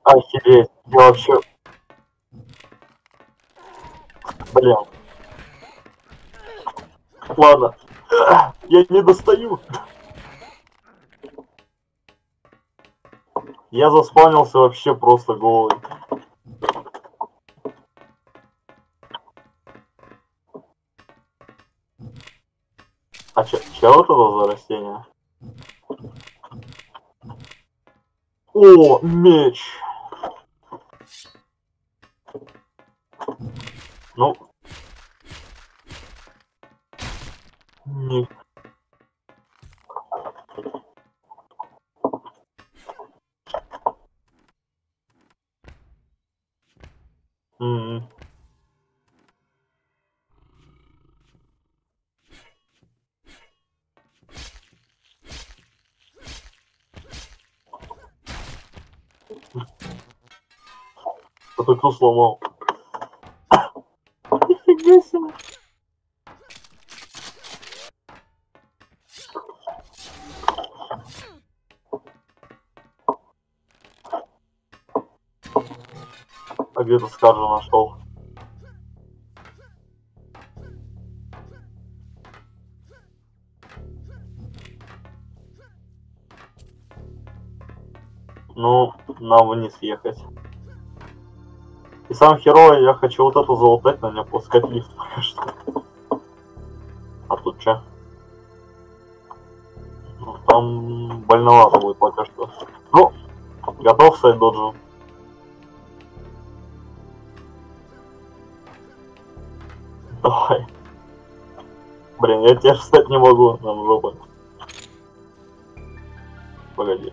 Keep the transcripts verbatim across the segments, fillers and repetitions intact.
Охереть, я вообще... Блин. Ладно. Я не достаю. Я заспавнился вообще просто голый. А че, че вот это за растение? О, меч! Ну... Не... М-м. Кто-то кто сломал. Нифига себе. А где ты Скаржа нашел? Ну, нам вниз ехать. И сам херово, я хочу вот это залутать, но мне пускать лифт пока что. А тут че? Ну, там больновато будет пока что. Ну, готов стать доджем. Давай. Блин, я тебя встать не могу, нам жопа. Погоди.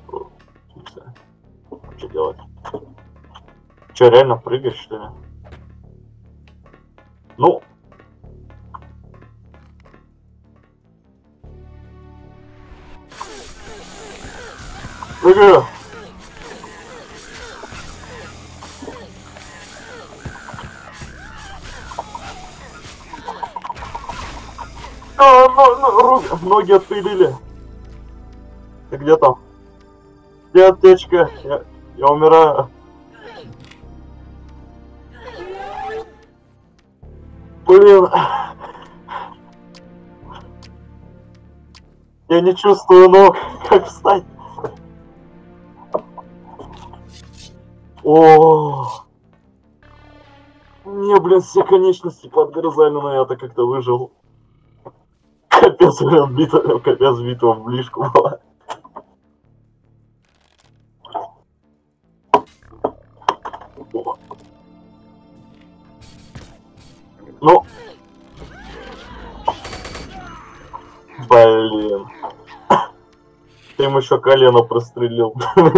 Что делать? Че, реально прыгаешь, что ли? Ну. Прыгаю. А, но, но, руки, ноги отпилили. Ты где там? Где аптечка? Я, я умираю. Блин. Я не чувствую ног. Как встать? О. Мне, блин, все конечности подгрызали, но я-то как-то выжил. Капец, блин, битва, капец, битва в ближку была. Ну. Блин. Ты ему еще колено прострелил.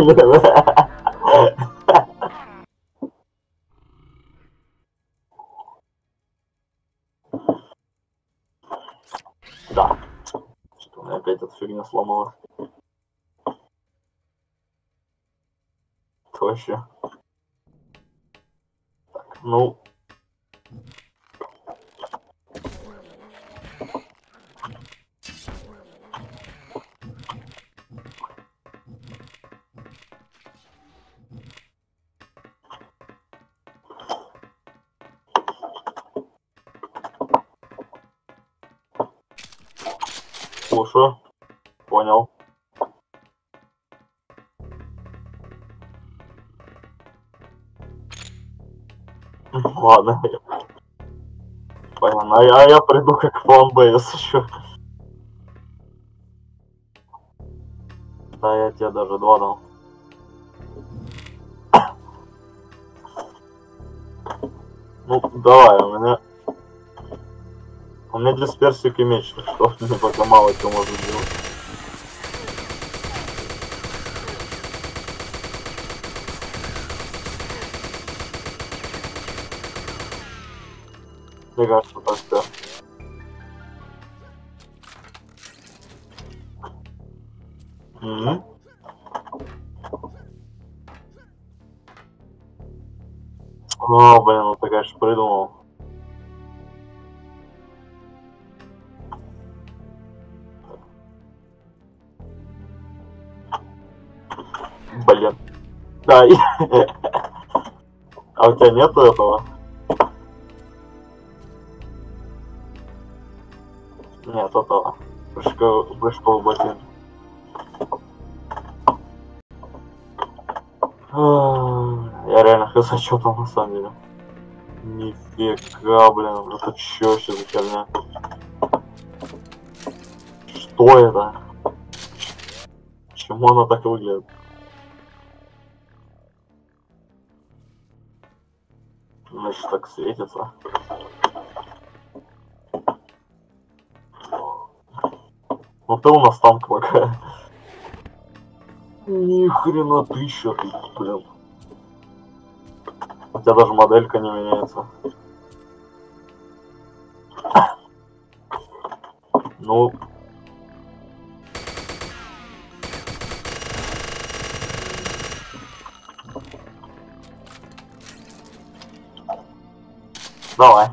Да. Что-то у меня опять эта фигня сломалась. Это вообще. Так, ну. Слушаю. Понял. Ладно. Понятно. А я, а я приду как фанбейс еще. Да, я тебе даже два дал. Ну, давай, у меня... У меня дисперсик и меч, что мне пока мало чего можно делать. Мне кажется, так все. Угу. О, блин, ну ты, конечно, придумал. Блин. Да, и... А у тебя нету этого? Нет, этого. Прыжкового, прыжкового ботинка. Я реально хз, что там на самом деле. Нифига, блин, это чё вообще за херня? Что это? Почему она так выглядит? Значит, так светится. Ну ты у нас танк какая. Ни хрена тысяча ты, блин. У тебя даже моделька не меняется. Ну. Давай.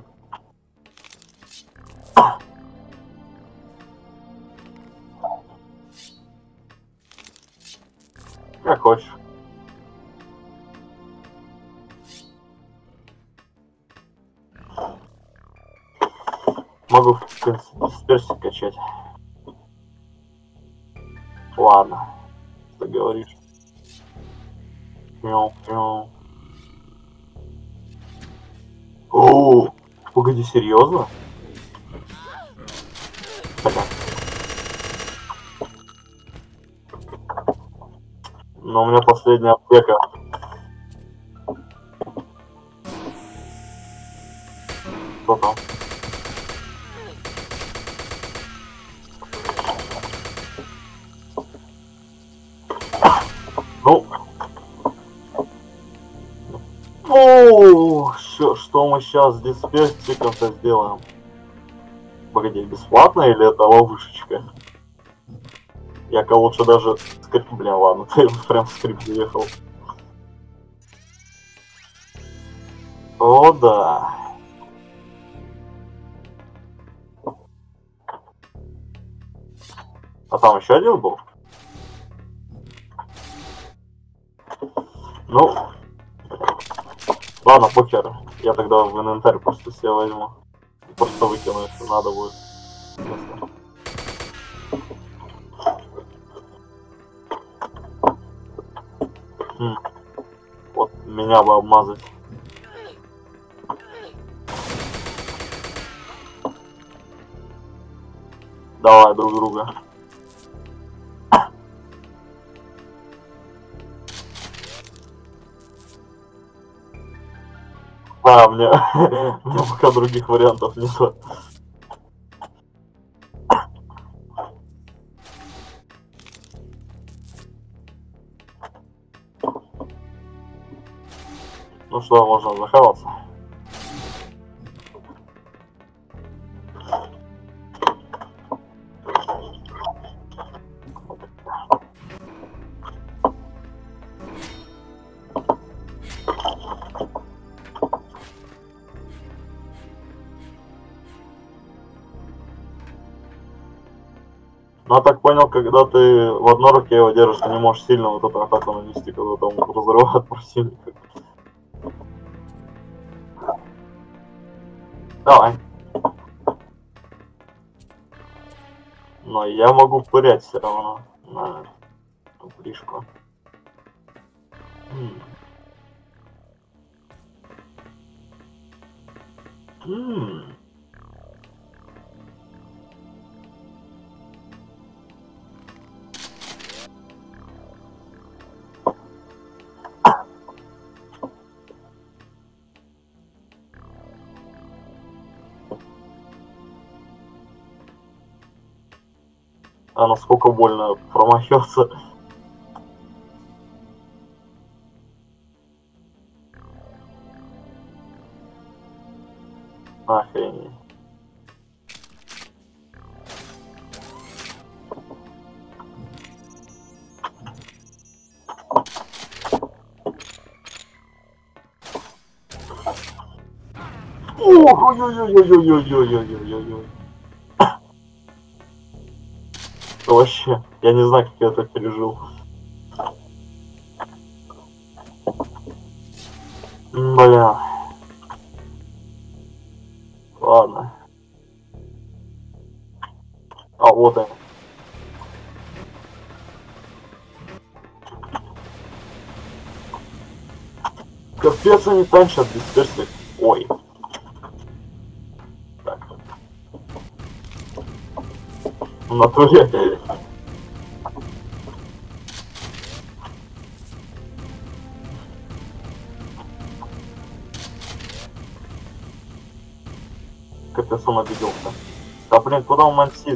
Как хочешь. Могу, в принципе, дисперсию качать. Ладно. Ты говоришь. Мяу, мяу. О, погоди, серьезно? Понятно. Но у меня последняя аптека. Что там? Ну. О, что, что мы сейчас с дисперсиком-то сделаем? Погоди, бесплатно или это ловушечка? Я-ка лучше даже скрип... Бля, ладно, ты прям в скрипт заехал. О, да. А там еще один был? Ну, ладно, покер. Я тогда в инвентарь просто себе возьму. Просто выкину, если надо будет. Хм. Вот меня бы обмазать. Давай друг друга. А, мне, мне пока других вариантов нету. Ну что, можно захаваться. Ну, я так понял, когда ты в одной руке его держишь, ты не можешь сильно вот эту атаку нанести, когда там разрывает противника. Давай. Но я могу пырять все равно на тупришку. М. М. А насколько больно промахиваться. Охренеть. Ой-ой-ой-ой-ой-ой-ой-ой-ой-ой-ой. Вообще, я не знаю, как я это пережил. Бля. Ладно. А вот они. Капец, они танчат без персик. Ой. Так. В натуре. Капец, он обиделся. Да блин, куда он мансит?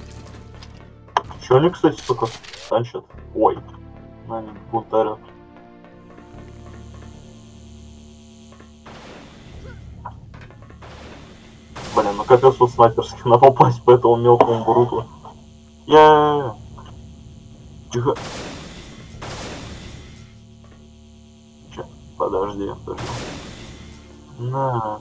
Чё они, кстати, только танчат? Ой. Они бунтарят. Блин, ну капец вот снайперски надо попасть по этому мелкому бруту. Я. Тихо. Че? Подожди, подожди. На.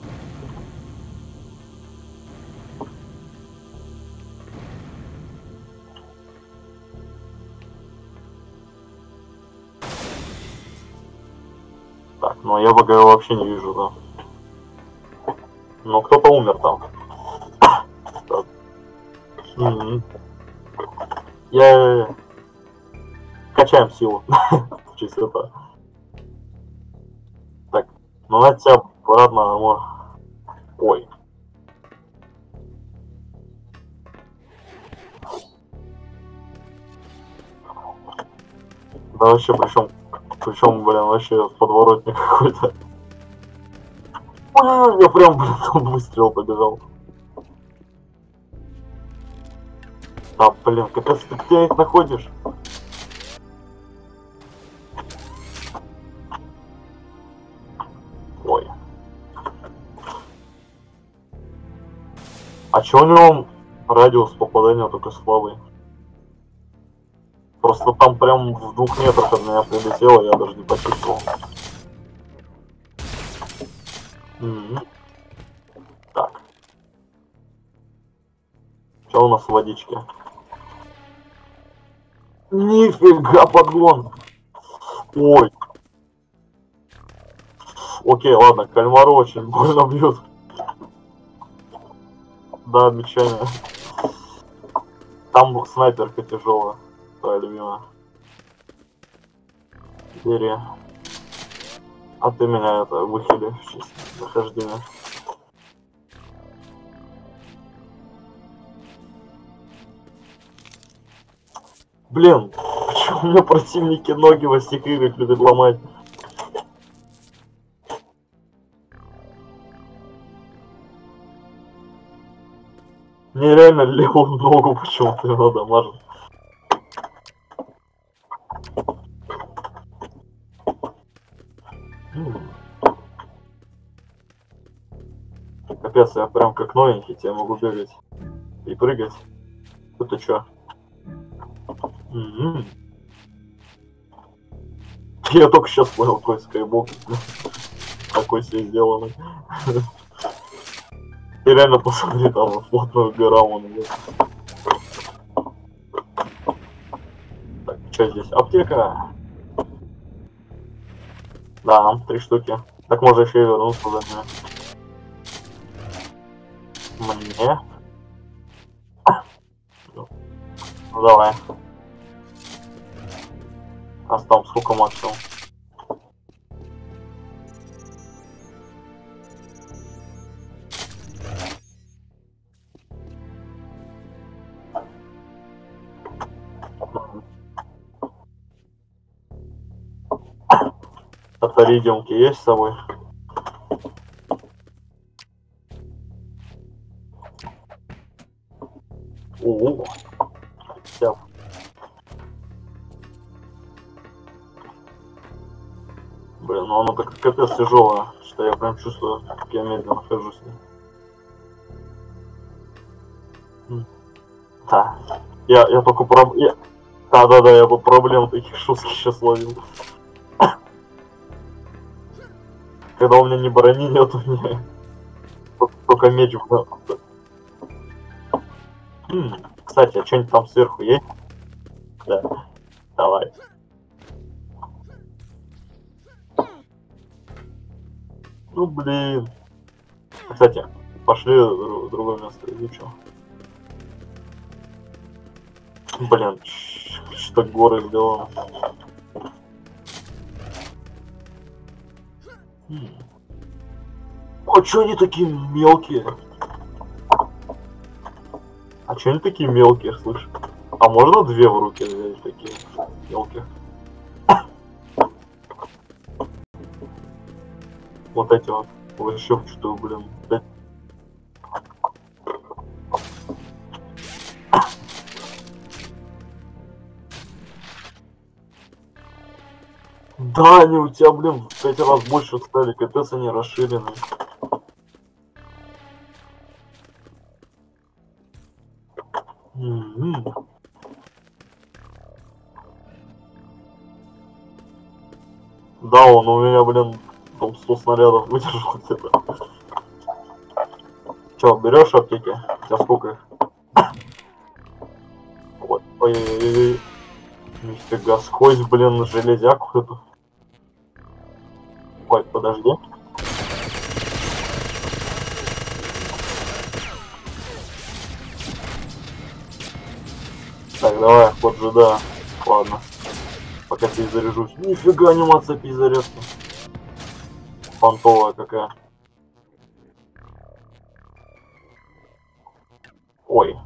Так, ну я ВГ вообще не вижу, да. Но кто-то умер там. М-м. Я... Качаем силу. Чисто. Так, ну на тебя, ладно, ой. Да вообще, причем, причем, блин, вообще подворотник какой-то. Я прям, блин, там выстрел побежал. Да, блин, капец, ты где их находишь? Ой. А чё у него радиус попадания только слабый? Просто там прям в двух метрах от меня прилетело, я даже не почувствовал. Mm-hmm. Так. Что у нас в водичке? Нифига подгон! Ой. Окей, ладно, кальмары очень больно бьют. Да, обещание. Там снайперка тяжелая. Твоя любимая. Бери. А ты меня это выхили в честь нахождения. Блин, почему у меня противники ноги во всех играх любят ломать? Мне реально левую ногу почему-то его дамажит. Капец, я прям как новенький, я могу бегать и прыгать. Это чё? М-м-м. Я только сейчас понял, какой скайбок. Такой себе сделанный. И реально посмотри, там плотную гора он идет. Так, что здесь? Аптека. Да, три штуки. Так можно еще и вернуться туда. Мне? Ну, ну давай. А там сколько максимум? Авторидиумки есть с собой? О, вся. Блин, ну оно так капец тяжелое, что я прям чувствую, как я медленно хожусь. Да. Я, я только проб... Я... Да, да, да, я бы проблем таких шутки сейчас ловил. Когда у меня ни брони нету, ни... Только меч в... Хм, кстати, а что-нибудь там сверху есть? Да. Давай. Ну блин. Кстати, пошли в другое место изучим. Блин, что горы сделано. А чё они такие мелкие? А чё они такие мелкие, слышь? А можно две в руки взять такие мелкие? Вот эти вот. Вообще что, блин. Да, они у тебя, блин, в пять раз больше стали, капец, они расширены. М-м. Да, он у меня, блин, там сто снарядов выдержал где-то. Чё, берешь аптеки? У тебя сколько их? Ой, ой-ой-ой. Нифига, сквозь, блин, железяку эту. Ой, подожди. Так, давай, ход же, да. Ладно. Пока перезаряжусь. Нифига, анимация перезарядки. Фантовая какая. Ой.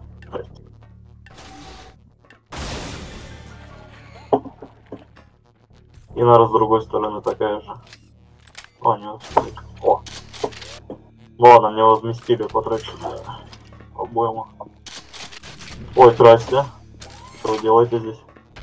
И наверное, с другой стороны такая же. О, нет. О. Ну ладно, мне возместили потраченное по-моему. Ой, здрасте. Что вы делаете здесь?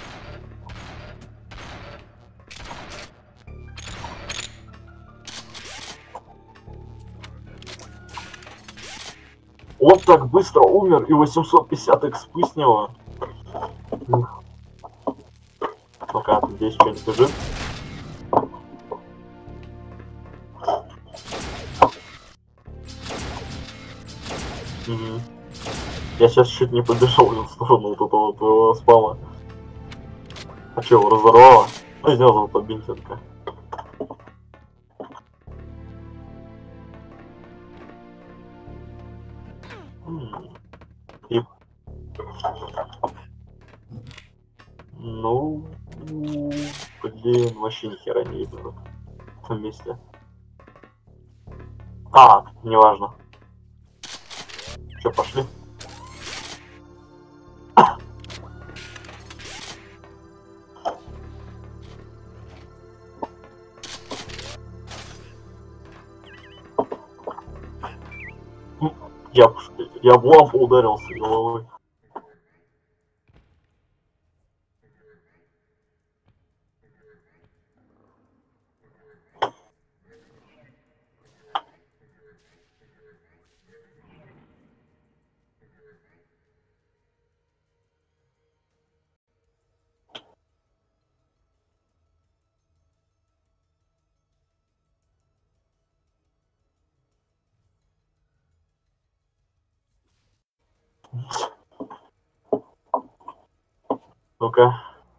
Он так быстро умер и восемьсот пятьдесят экспы с него. Ну-ка, здесь что-нибудь лежит? Угу. Я сейчас чуть не побежал в сторону вот этого твоего спама. А че, его разорвало? Ну, из него золотая бинтинка. И... Ну... Блин, вообще ни хера не видно в этом месте. А, неважно. Че, пошли? Я, я в лампу ударился головой. Ну-ка.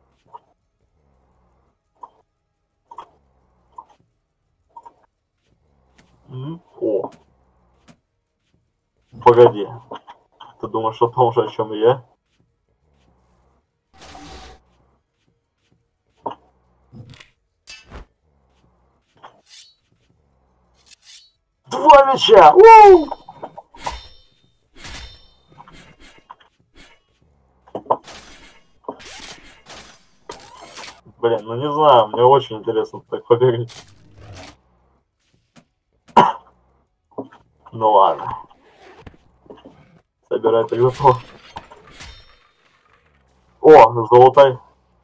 О. Погоди. Ты думаешь о том же, о чем и я? Два мяча! У-у-у! Блин, ну не знаю, мне очень интересно так побегать. Ну ладно. Собирай тогда то. О, золотой.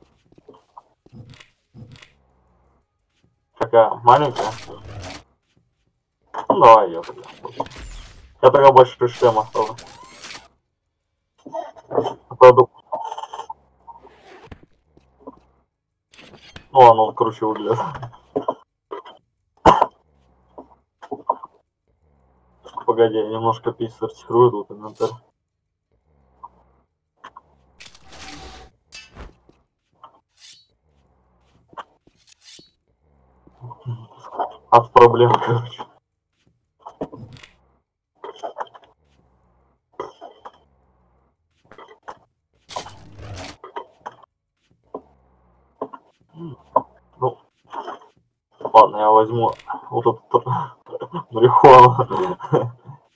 Какая маленькая. Ну давай ее тогда. Я тогда больше шлем осталось. Правда... Ну ладно, он круче выглядит. Погоди, я немножко пись сортирую тут инвентарь. От проблем, короче. Ну, ладно, я возьму вот этот марихуану.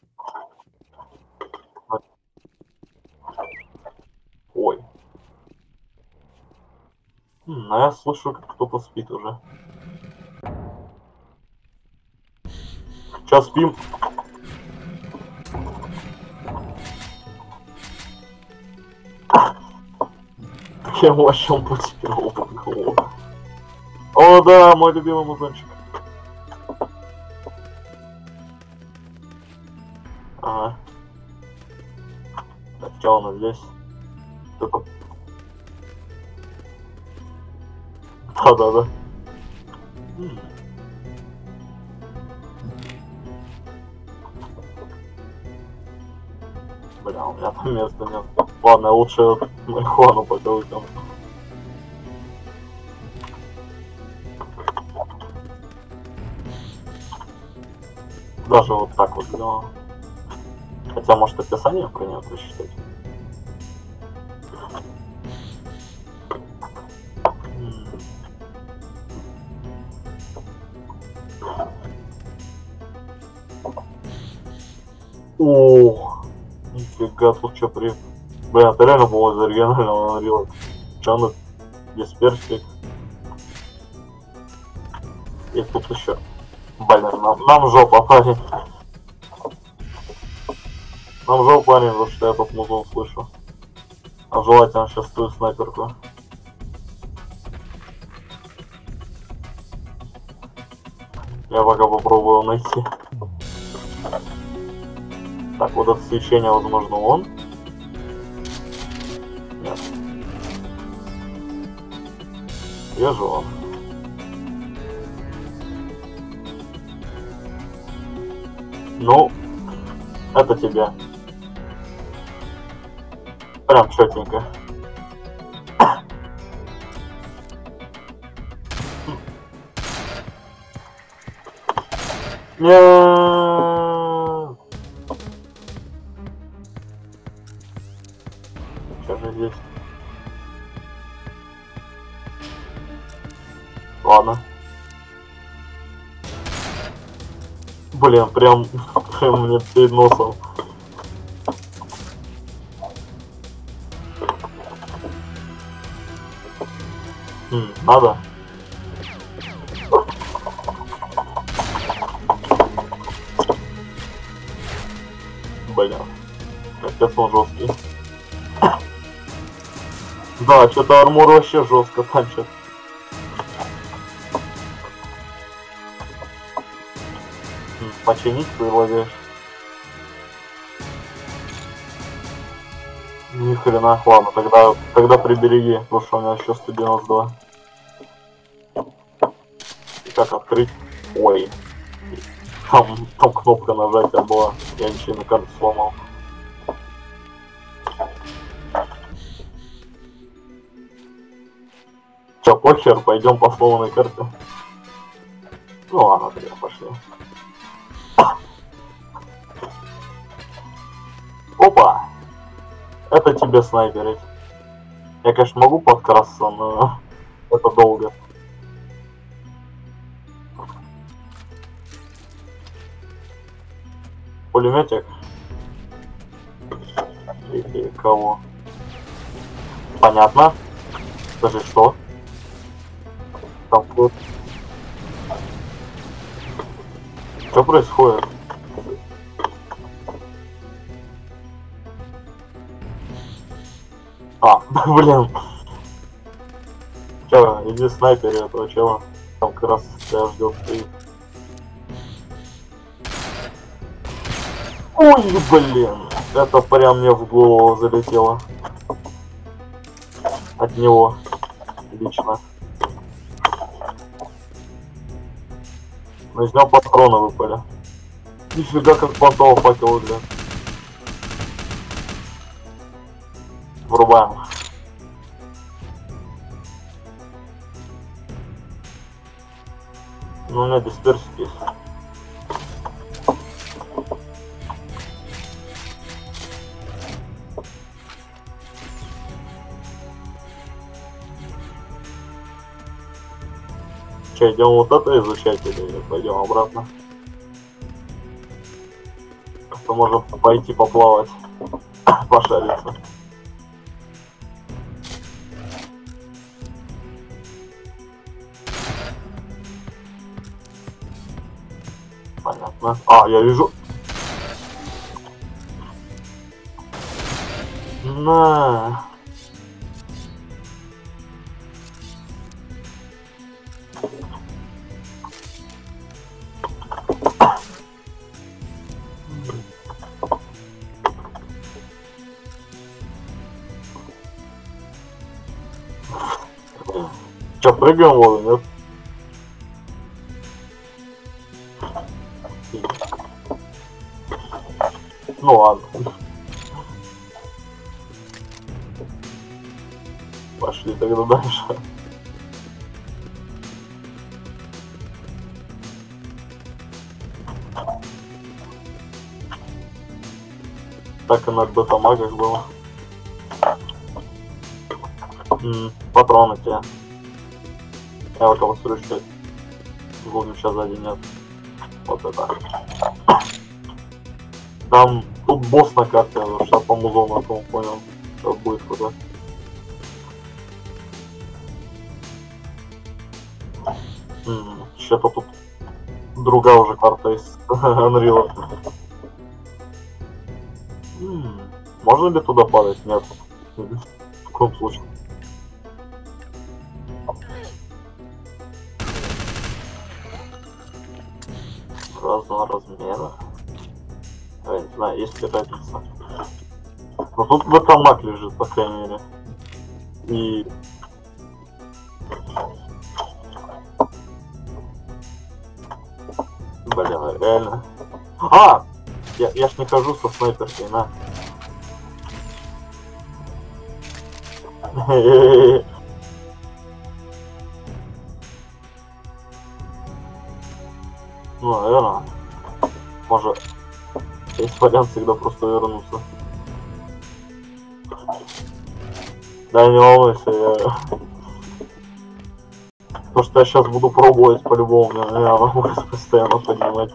Ой. М, а я слышу, как кто-то спит уже. Сейчас спим. Я ему вообще ампутировал под голову. О, да, мой любимый музончик. Ага. Так, что у нас здесь? Кто-то... Да-да-да. М. Бля, у меня там места нет. Ладно, я лучше марихуану пока выкину. Даже вот так вот сделал. Хотя, может, описание про нее прочитать. Ох, нифига, тут что при... Бля, ты реально был из оригинального Unreal. Чё на дисперсик? И тут еще. Блин, нам, нам жопа, парень. Нам жопа, парень, потому что я тут музон слышу. А желательно сейчас твою снайперку. Я пока попробую найти. Так, вот это свечение, возможно, он. Нет. Вижу он. Ну, это тебе. Прям четенько. Нет. Что же здесь? Ладно. Блин, прям, прям мне перед носом. М, надо. Блин, капец он жесткий. Да, что-то армор вообще жестко танчит. М, починить предлагаешь? Ни хрена, ладно, тогда, тогда прибереги, потому что у меня еще сто девяносто два. И как открыть? Ой. Там, там кнопка нажатия была, я ничего на карту сломал. Че, похер, пойдем по сломанной карте. Ну ладно, тогда пошли. Опа! Это тебе снайперить. Я, конечно, могу подкрасться, но это долго. Пулеметик. Или кого? Понятно. Скажи, что? Там вот. Что происходит? А, блин. Чё, иди снайпери этого чела. Там как раз тебя ждет стоит. Ой, блин. Это прям мне в голову залетело. От него. Лично. Но из него патроны выпали. Нифига как понтово факел выглядит. Врубаем. Ну, у меня дисперсик есть. Че, идем вот это изучать или пойдем обратно? Просто можем пойти поплавать, пошариться. Понятно. А, я вижу. На. Че, прыгаем в воду, нет? Ну ладно. Пошли тогда дальше. Так и на бета-магах было. М-м, патроны тебе. Я вот кого срущу. Будем сейчас сзади нет. Вот это. Там тут босс на карте, что по музону, я понял, что будет куда. Что-то тут другая уже карта из Unreal. М-м, можно ли туда падать? Нет. В каком случае? Разного размера. Я не знаю, есть ли разница. Но тут бета-маг лежит, по крайней мере. И... Блин, реально. А! Я, я ж не хожу со снайперкой, на. Ну, наверное. Может, есть вариант всегда просто вернуться. Да, не волнуйся, я... То, что я сейчас буду пробовать по-любому, мне надо будет постоянно поднимать.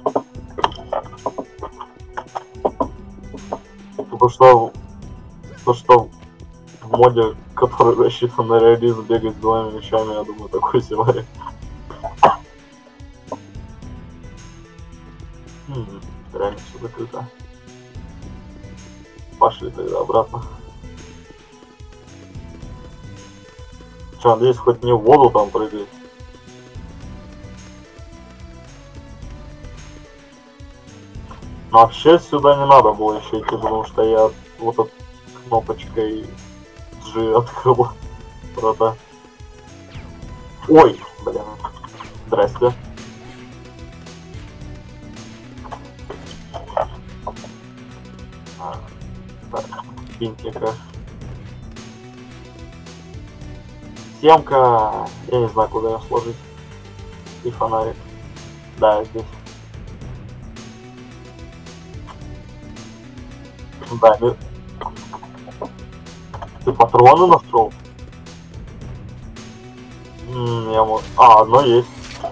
Потому что... То, что в моде, который рассчитан на реализм, бегать с двумя мечами, я думаю, такой себе вариант. Реально все закрыто. Пошли тогда обратно. Че, надеюсь, хоть не в воду там прыгать. Но вообще сюда не надо было еще идти, потому что я вот этой кнопочкой G открыл врата. Ой, блин. Здрасте. А, так, бинтика. Съемка. Я не знаю, куда ее сложить. И фонарик. Да, здесь. Да, ты... Ты патроны нашел? М-м, я могу... А, одно есть.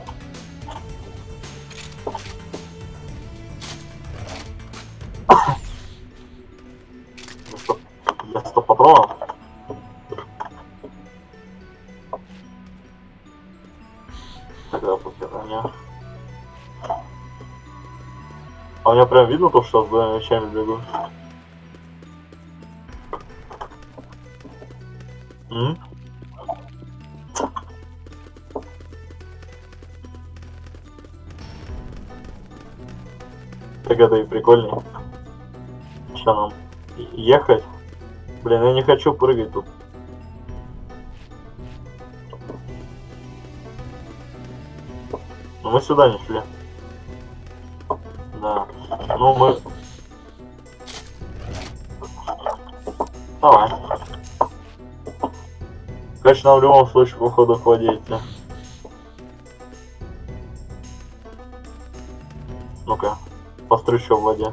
Я сто патронов. Тогда тут я. А у меня прям видно то, что с двумя мечами бегу. М? Так это и прикольнее. Что нам? Ехать? Блин, я не хочу прыгать тут. Но мы сюда не шли. Да. Ну мы... Давай. Конечно, в любом случае, походу, к воде идти. Ну-ка, пострю в воде.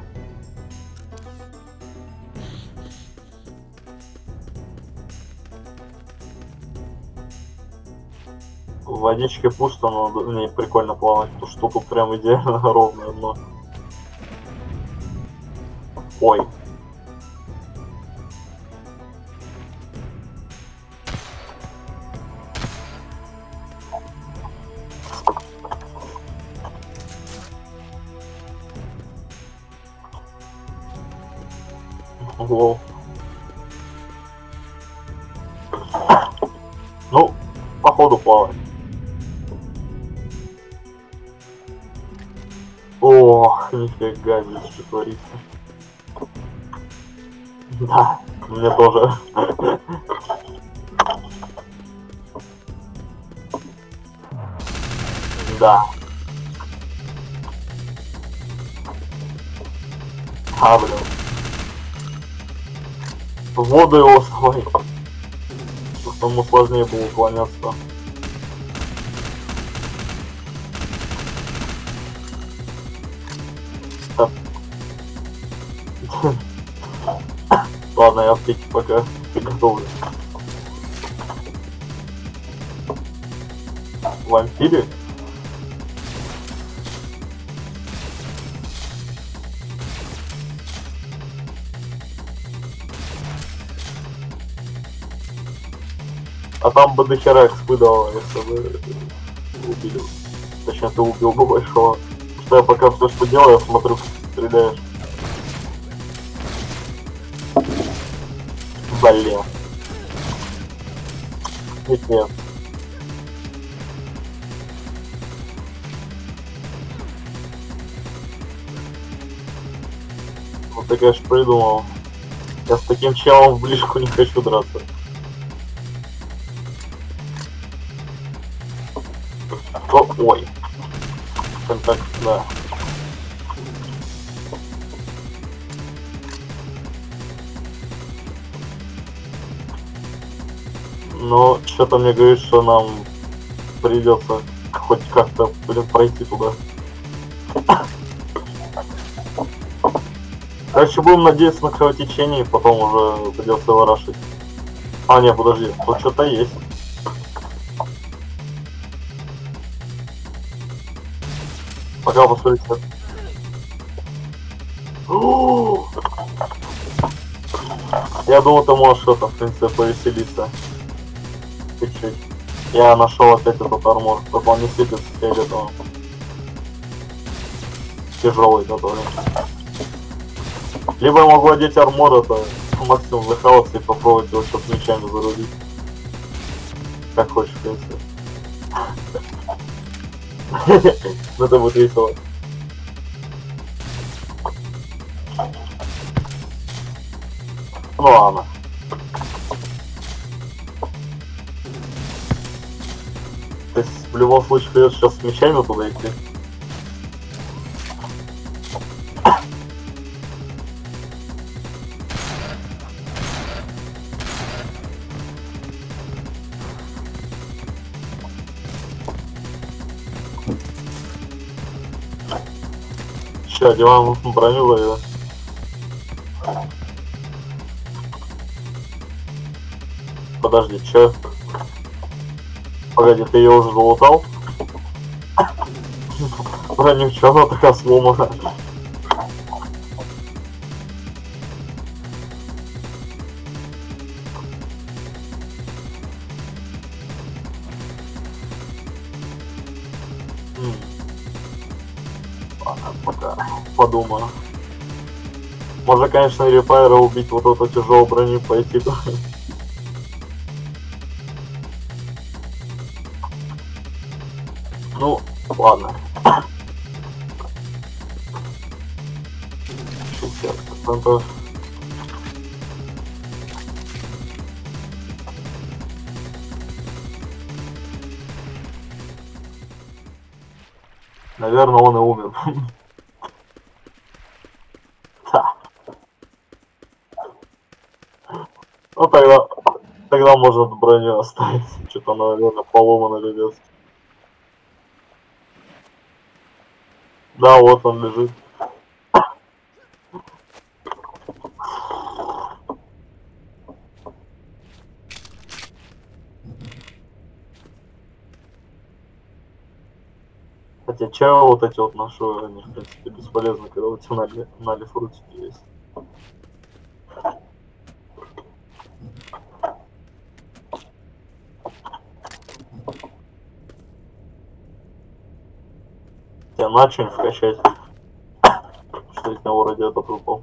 В водичке пусто, но мне прикольно плавать, потому что тут прям идеально ровное дно. Ой. Лол. Ну, походу плавать. Ох, нифига здесь что творится. Да, мне тоже. Да. А, блин. В воду его свой. Чтобы ему сложнее было уклоняться. Так. Ладно, я аптеки пока приготовлю. Вампиры? А там бы дохера экспы давало, если бы убили. Точнее, ты убил бы большого. Что я пока все, что делаю, я смотрю, как ты стреляешь. Блин. Нет, нет. Вот ты, конечно, придумал. Я с таким челом в ближку не хочу драться. О, ой. Контакт, да. Но что-то мне говорит, что нам придется хоть как-то, блин, пройти туда. Короче, будем надеяться на кровотечение, и потом уже придется его рашить. А, нет, подожди, тут что-то есть. Пока посмотрите. Я думал, ты можешь что-то, в принципе, повеселиться. Чуть-чуть. Я нашел опять этот армор, только он не светится фиолетовым. Тяжелый который. Либо я могу одеть армор, это максимум захаваться и попробовать его что-то мечами зарубить. Как хочешь, в принципе. Ну это будет весело. Ну ладно. То есть в любом случае придется сейчас с мечами туда идти. Сейчас одеваем броню за. Подожди, чё? Погоди, ты ее уже залутал? Броню, чё она такая сломана? Ладно, пока подумаю. Можно, конечно, репайра убить, вот эту тяжелую броню пойти. Ну, ладно. шестьдесят процентов. Наверное, он и умер. Ну тогда, тогда можно броню оставить. Что-то она, наверное, поломана лежит. Да, вот он лежит. Хотя чао вот эти вот ношу, они в принципе бесполезны, когда у тебя на, на лифрутике есть. Тебе на что-нибудь вкачать, что из него радиатор упал.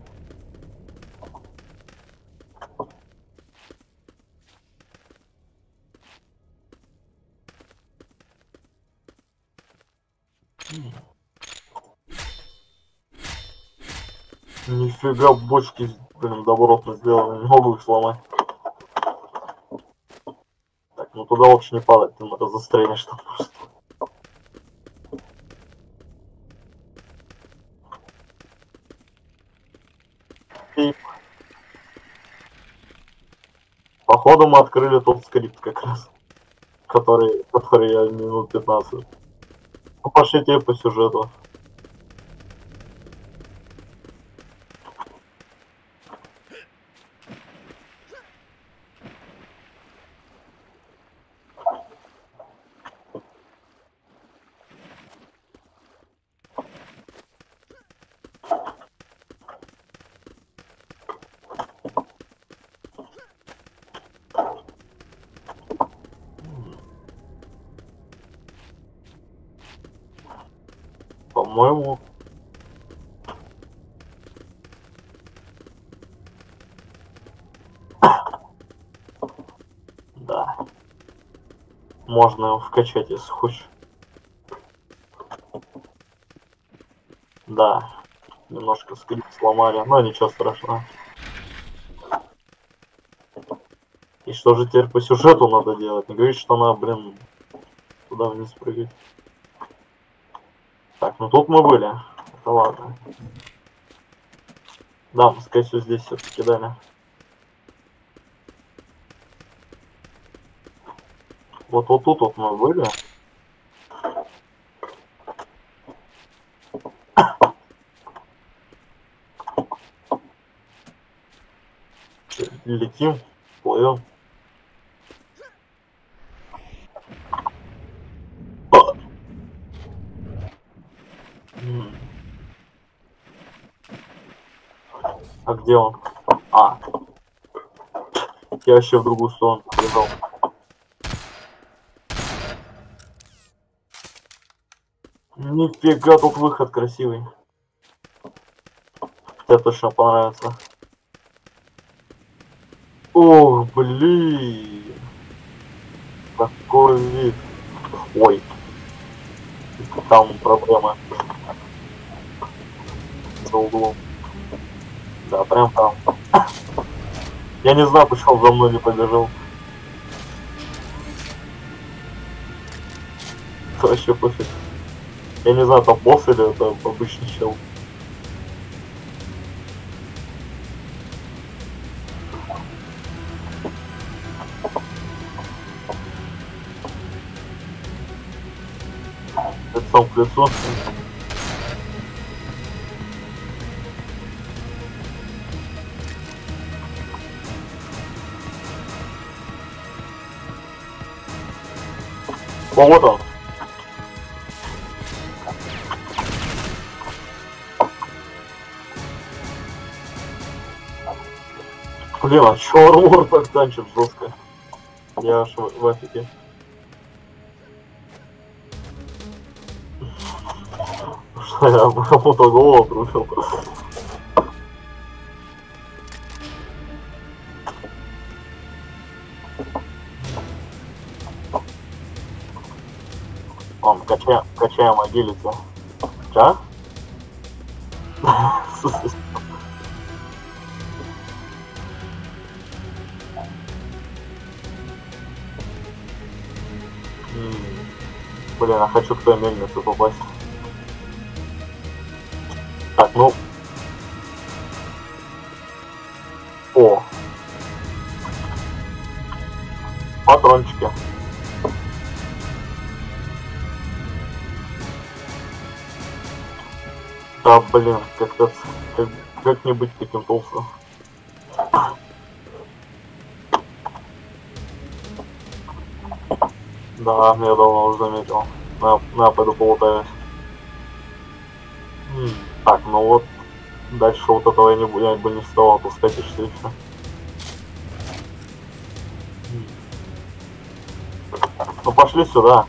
Нифига бочки, блин, добротно сделаны, не могу их сломать. Так, ну туда лучше не падать, ты это застрянешь там просто. И походу мы открыли тот скрипт как раз, который, который я минут пятнадцать. Ну пошлите по сюжету. По-моему, да. Можно его вкачать, если хочешь. Да. Немножко скрипт сломали, но ничего страшного. И что же теперь по сюжету надо делать? Не говорит, что надо, блин, туда вниз прыгать. Так, ну тут мы были. Это ладно. Да, мы, скорее всего, здесь все-таки дали. Вот, вот тут вот мы были. Летим, плывем. А где он? А. Я вообще в другую сторону побежал. Нифига, тут выход красивый. Тебе точно понравится. Ох, блин. Такой вид. Ой. Там проблема. За углом. Да, прям там. Я не знаю, почему он за мной не побежал. Это вообще пофиг. Я не знаю, это босс или это обычный чел. Лицом к лицу. О, вот он. Блин, а чё армор так танчит жестко? Я аж в, в офиге. Что я кому-то голову отрубил. Он качаем, качаем агилити. Ча? Блин, я хочу к той мельнице попасть. Так, ну. О. Патрончики. Да, блин, как-то как, как не быть таким толстым. Да, я давно уже заметил. На, на пойду полутаюсь. М, Так, ну вот дальше вот этого я, не, бу- я бы не стал опускать еще еще. Ну пошли сюда.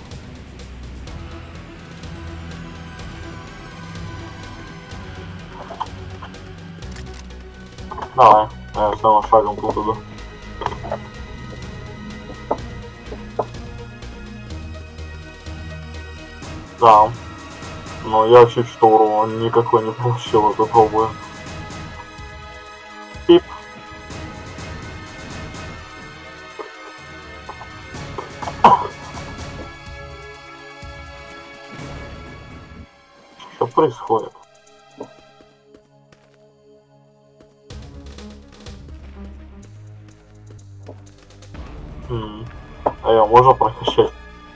Давай, я все равно шагом тут иду. Да. Но я вообще что урона никакой не получил от этого боя. Пип. Что происходит? М. А ее можно прокачать?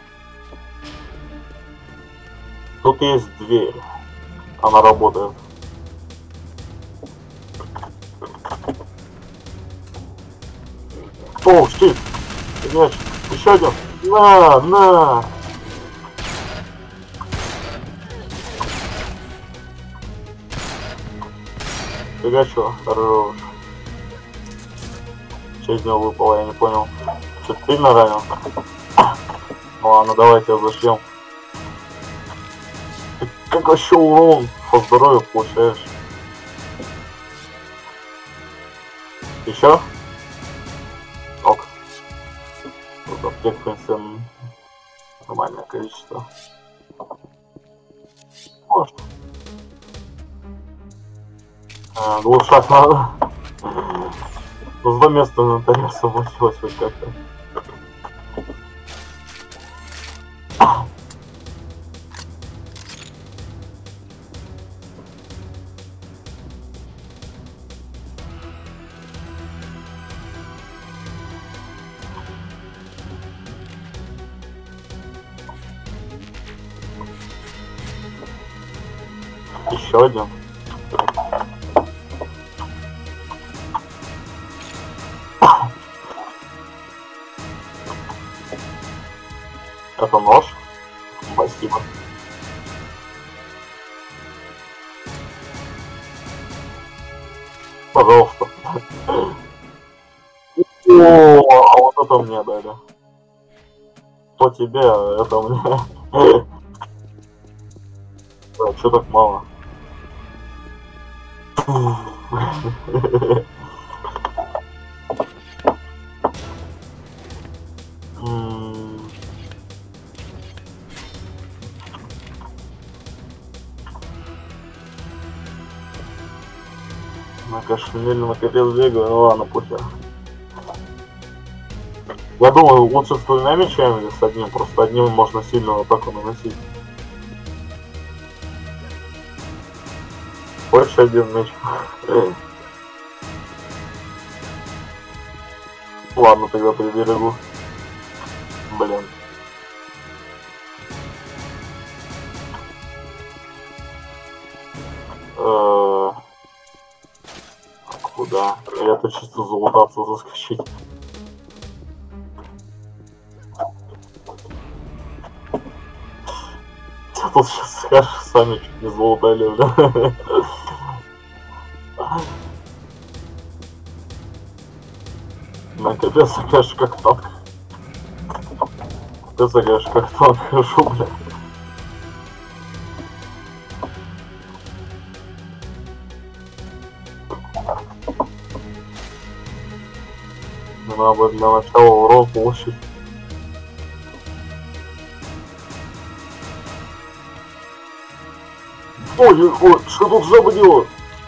Тут есть дверь. Она работает. О, щит! Мяч! Еще один! На, на! Фигачу, хорош. Что из него выпало, я не понял. Что-то сильно ранил? Ну ладно, давайте зашьем. Как вообще урон по здоровью получаешь? Еще? Ок. Тут аптек, в принципе, нормальное количество. Может. А, глушать надо. Ну, за место на инвентаре освободилось хоть как-то. Еще один. Это нож. Спасибо. Пожалуйста. О, а вот это мне дали. То тебе, а это мне. Да, чё так мало? М, На кошмельном капец бегаю, ну ладно, похер. Я думаю, лучше с двумя мечами или с одним, просто одним можно сильную атаку наносить. Больше один меч. Ладно, тогда приберегу. Блин. Э, Куда? Я-то чисто залутаться, заскочить. Тебя тут сейчас скажешь, сами чуть не залутали, бля. Ну, капец, я, конечно, как танк. Капец, я, конечно, как танк хожу, бля. Мне надо бы для начала урон получить. Ой, ой, что тут жаба делает?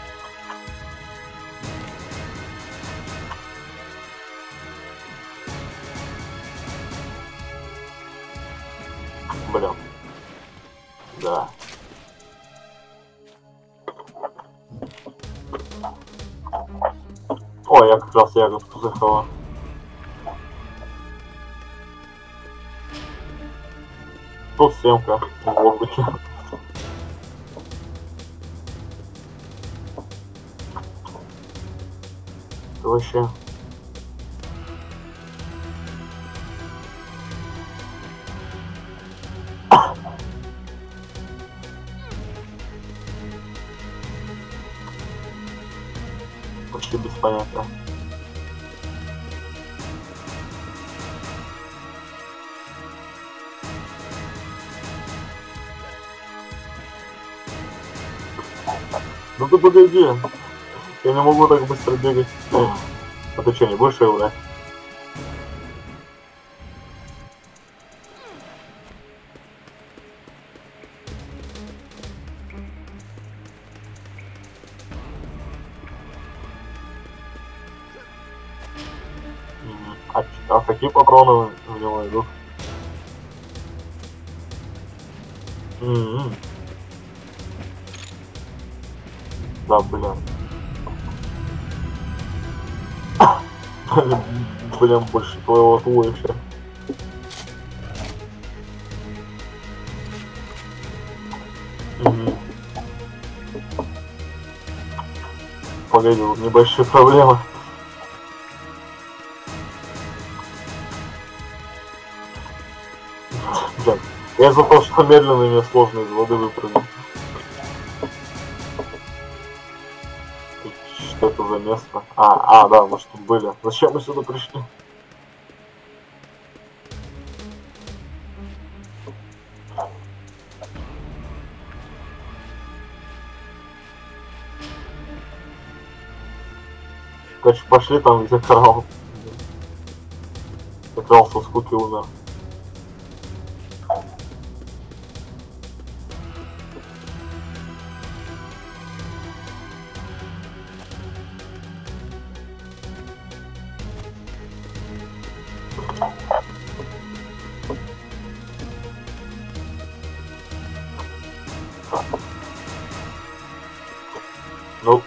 Блин. Да. Ой, я как раз ягодку заховал. Тут семка в воздухе. Вообще. вообще без понятия. Ну ты погоди. Я не могу так быстро бегать. А ты что, не будешь его брать? А, а какие патроны в него идут? М-м-м. Да, блин. Блин, больше твоего туловища. Угу. Погоди, вот небольшие проблемы. Блин, я за то, что медленно мне сложно из воды выпрыгнуть. Что это за место? А, а, да, мы ж тут были. Зачем мы сюда пришли? Короче, пошли там, где крал. Где крал со скуки умер. Ну.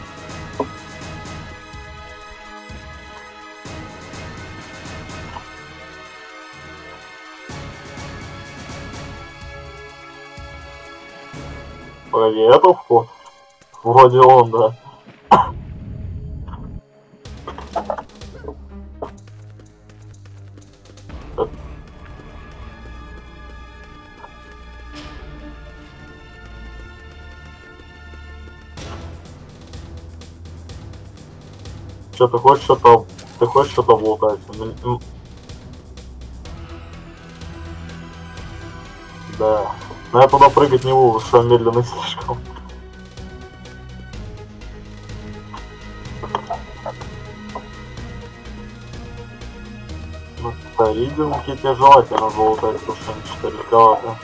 Погоди, это вход? Вроде он, да. Что, ты хочешь что-то... Ты хочешь что-то болтать? Да. Но я туда прыгать не буду, что медленно слишком. Ну, да, идемки тебе желательно болтать, потому что они что-то легковато.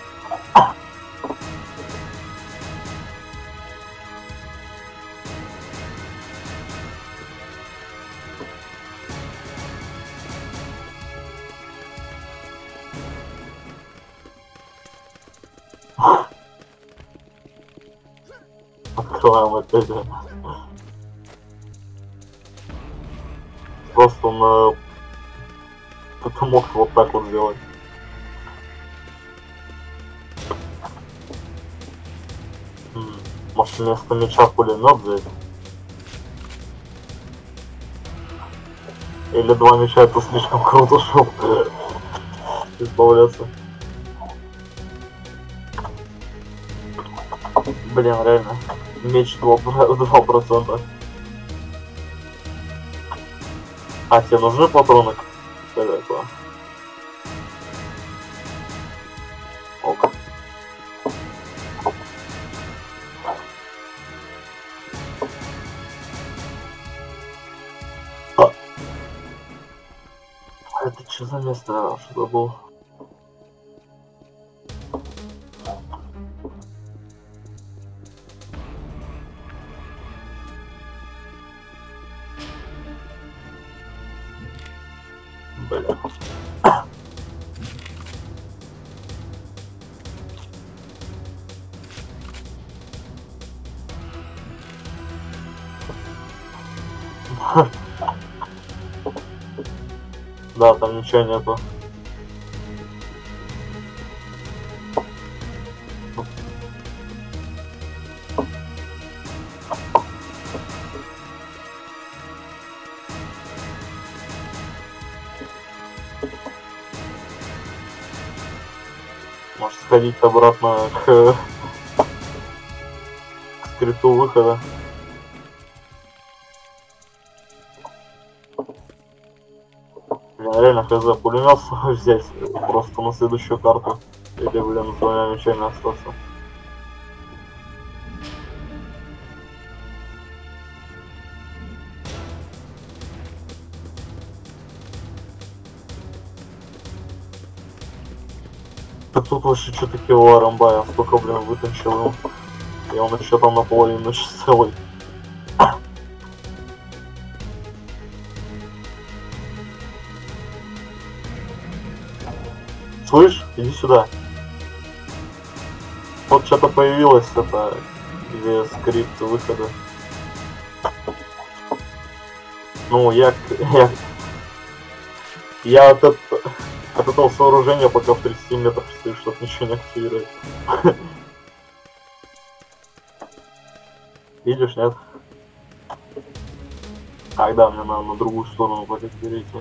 Открываем опять. Просто на... Ты мог вот так вот сделать. М-м. Может вместо меча пулемет взять? Или два меча это слишком круто, чтобы избавляться. Блин, реально. Меч два процента. А, тебе нужны патроны к этого? Ок. А. Это что за место? Я что забыл. Бля. Да, там ничего нету. Может сходить обратно к, к скрипту выхода. реально хз, пулемет взять просто на следующую карту. Или, блин, с двумя мечами остаться. Так тут вообще что-то кило Рамбая, столько, блин, вытащил его. И он еще там наполовину целый. Слышь, иди сюда. Вот что-то появилось, это где скрипт выхода. Ну, я, я, я от, от, от этого сооружения пока в тридцати метрах стою, чтобы ничего не активировать. Видишь, нет? Ах да, мне надо на другую сторону пока перейти.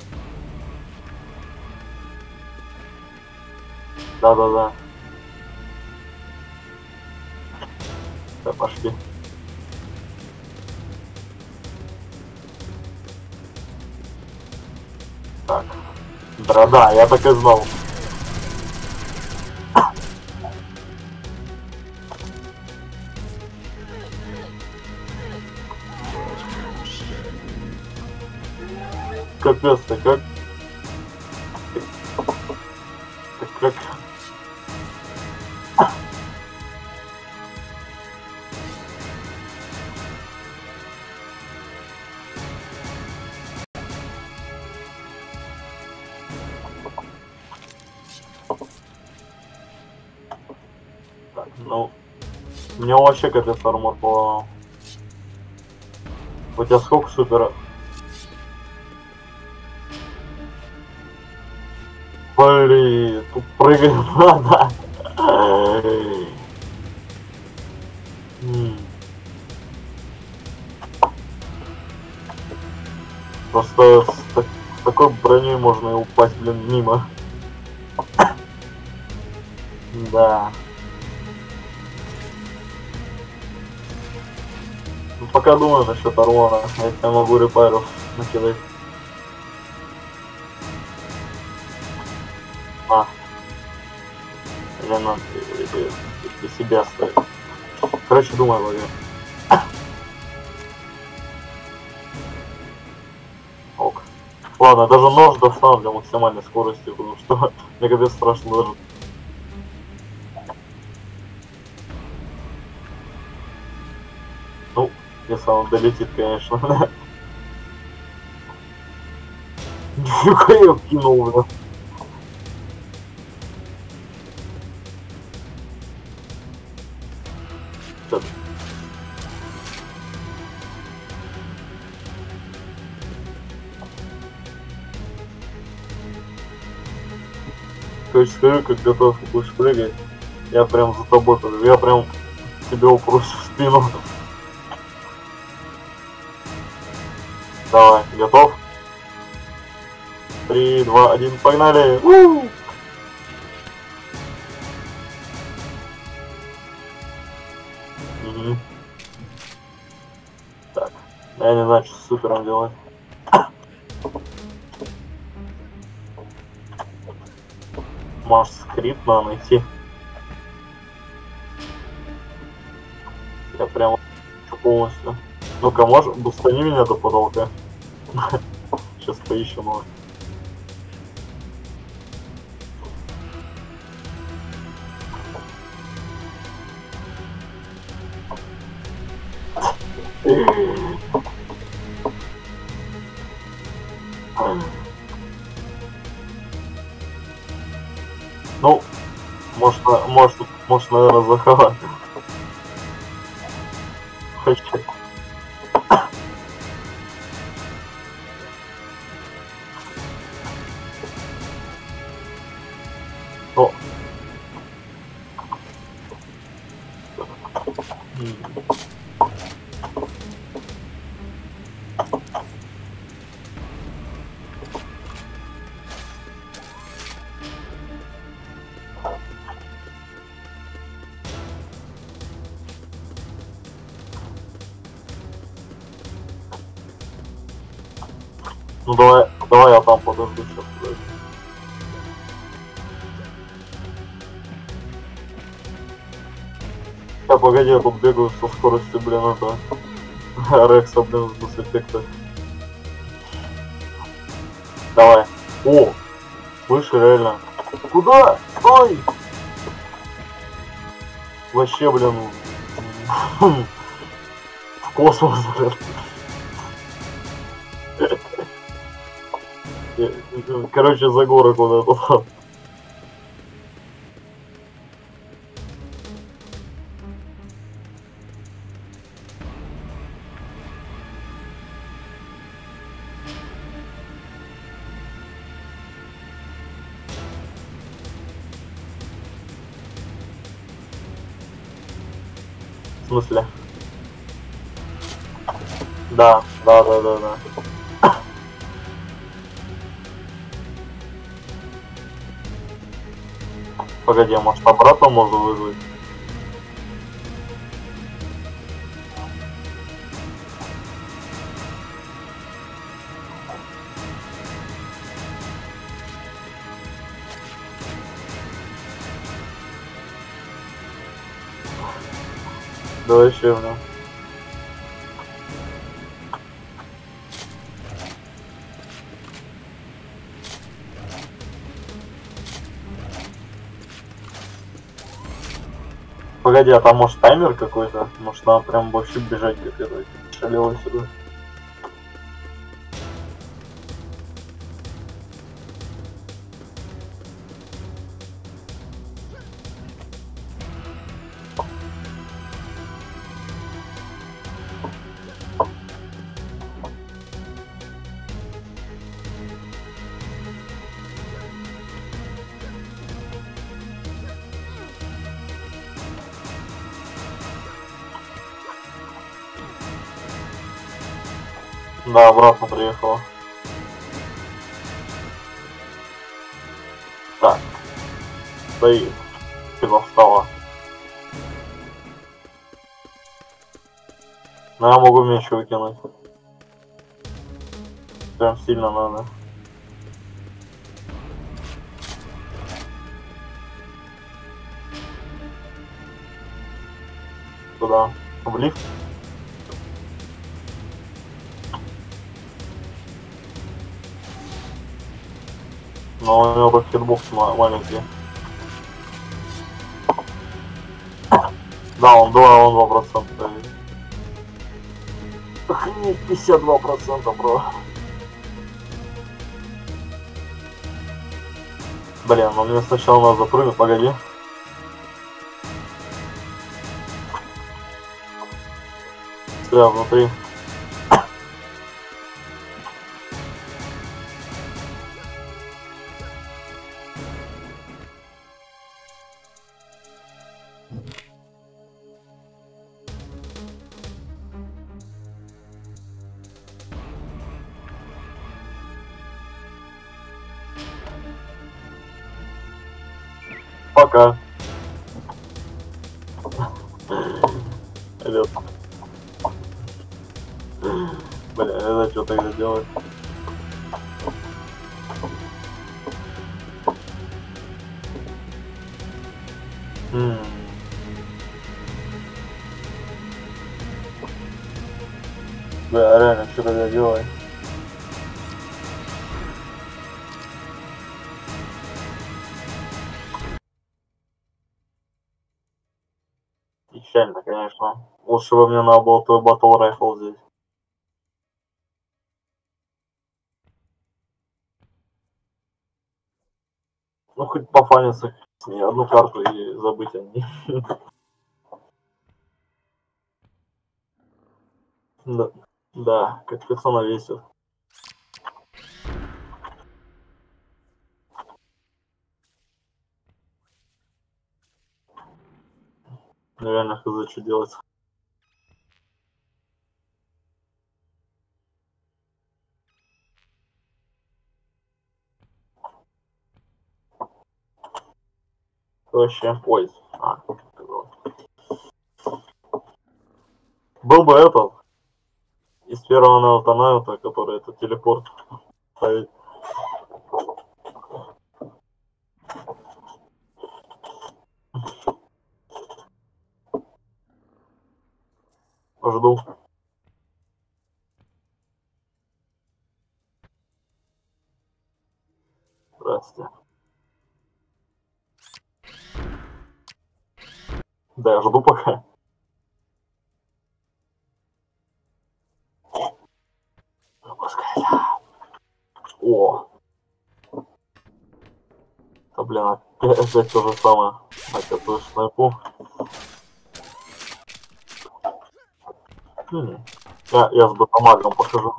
Да-да-да. Да, пошли. Так. Да-да, я так и знал. Капец-то как? Так как? Так, ну, мне вообще капец армор по... У тебя сколько супера? Блин, тут прыгать надо. Просто с, так, с такой броней можно и упасть, блин, мимо. Да. Ну, пока думаю насчет армора. Я тебе могу репайров накидать. А. Или надо для себя ставить. Короче, думаю, лови. Ок. Ладно, даже нож достану для максимальной скорости, потому что мне капец страшно даже. Ну, если он долетит, конечно. Нифига я кинул, бля. Короче, скажи, как готов будешь прыгать, я прям за тобой прыгаю, я прям тебе упрусь в спину. Давай, готов? Три, два, один, погнали! У-у-у! Угу. Так, я не знаю, что с супером делать. Может, скрипт надо найти. Я прям полностью. Ну-ка, может, бустани меня до потолка. Сейчас поищем его. Ну, может, может, может, наверное, заховать. Хочу. О. Ну давай Давай я там подожду сейчас. Подожди. Я погоди, я тут бегаю со скоростью, блин, это... Рекса, блин, с босс-эффекта. Давай. О! Слышь, реально. Куда? Стой! Вообще, блин... В космос, блин. Короче, за горы куда-то. В смысле? Да, да, да, да, да. Погоди, может обратно можно вызвать? Давай еще мне. Погоди, а там может таймер какой-то? Может нам прям вообще бежать как это шалело сюда? Да, обратно приехала. Так. Стоит. Типа встала. Но я могу меч выкинуть. Прям сильно надо. Куда? В лифт? Но у него только хитбокс маленький. Да, он два, он два процента. Охренеть, пятьдесят два процента, бро. Блин, ну мне сначала надо запрыгнуть, погоди. Стря внутри. Пока. Лёд. Бля, это что тогда делать? М-м. Бля, реально, что тогда делать? Печально, конечно. Лучше бы мне надо было твой батл райфл взять. Ну хоть пофаниться с ней одну карту и забыть о ней. Да, да, как персона весит. Реально хз, что делать. Вообще поезд. А, был бы этот из первого Наутанаута, который это телепорт ставит. Жду. Здрасте. Да, я жду пока. О! Да, блин, опять, опять то же самое. Опять ту же снайпу. Хм. Я, я с батамагом похожу.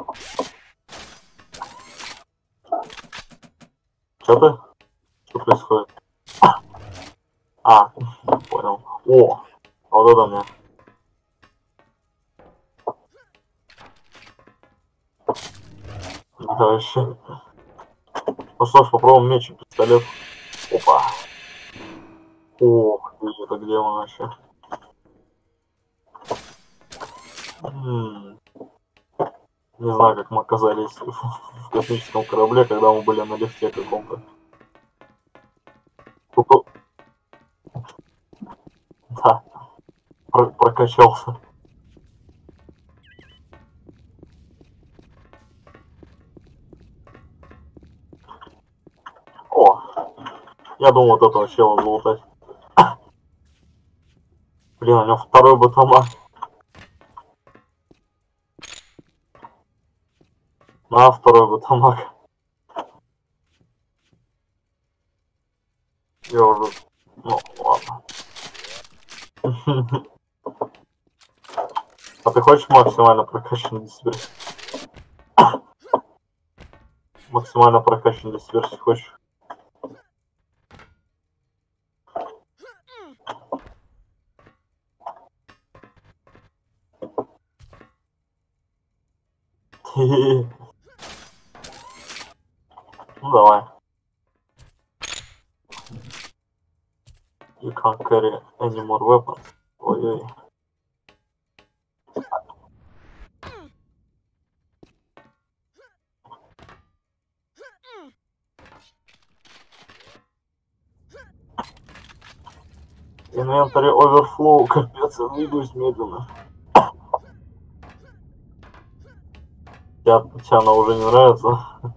Чё ты? Что происходит? А, понял. О! Вот это мне. Да, вообще. Ну что ж, попробуем меч и пистолет. Опа. Ох, это где он вообще? М-м. Не знаю, как мы оказались в, в космическом корабле, когда мы были на лифте каком-то. Тут... Да, про прокачался. О, я думал вот этого чела залутать. Блин, у него второй батамак. На, второй батамак. Я уже... Ну, ладно. А ты хочешь максимально прокачанный дисперсий? Максимально прокачанный дисперсий хочешь? Ну давай. You can't carry any more weapons. Ой-ой. Инвентарь оверфлоу, капец, я двигаюсь медленно. Тебе, тебе она уже не нравится?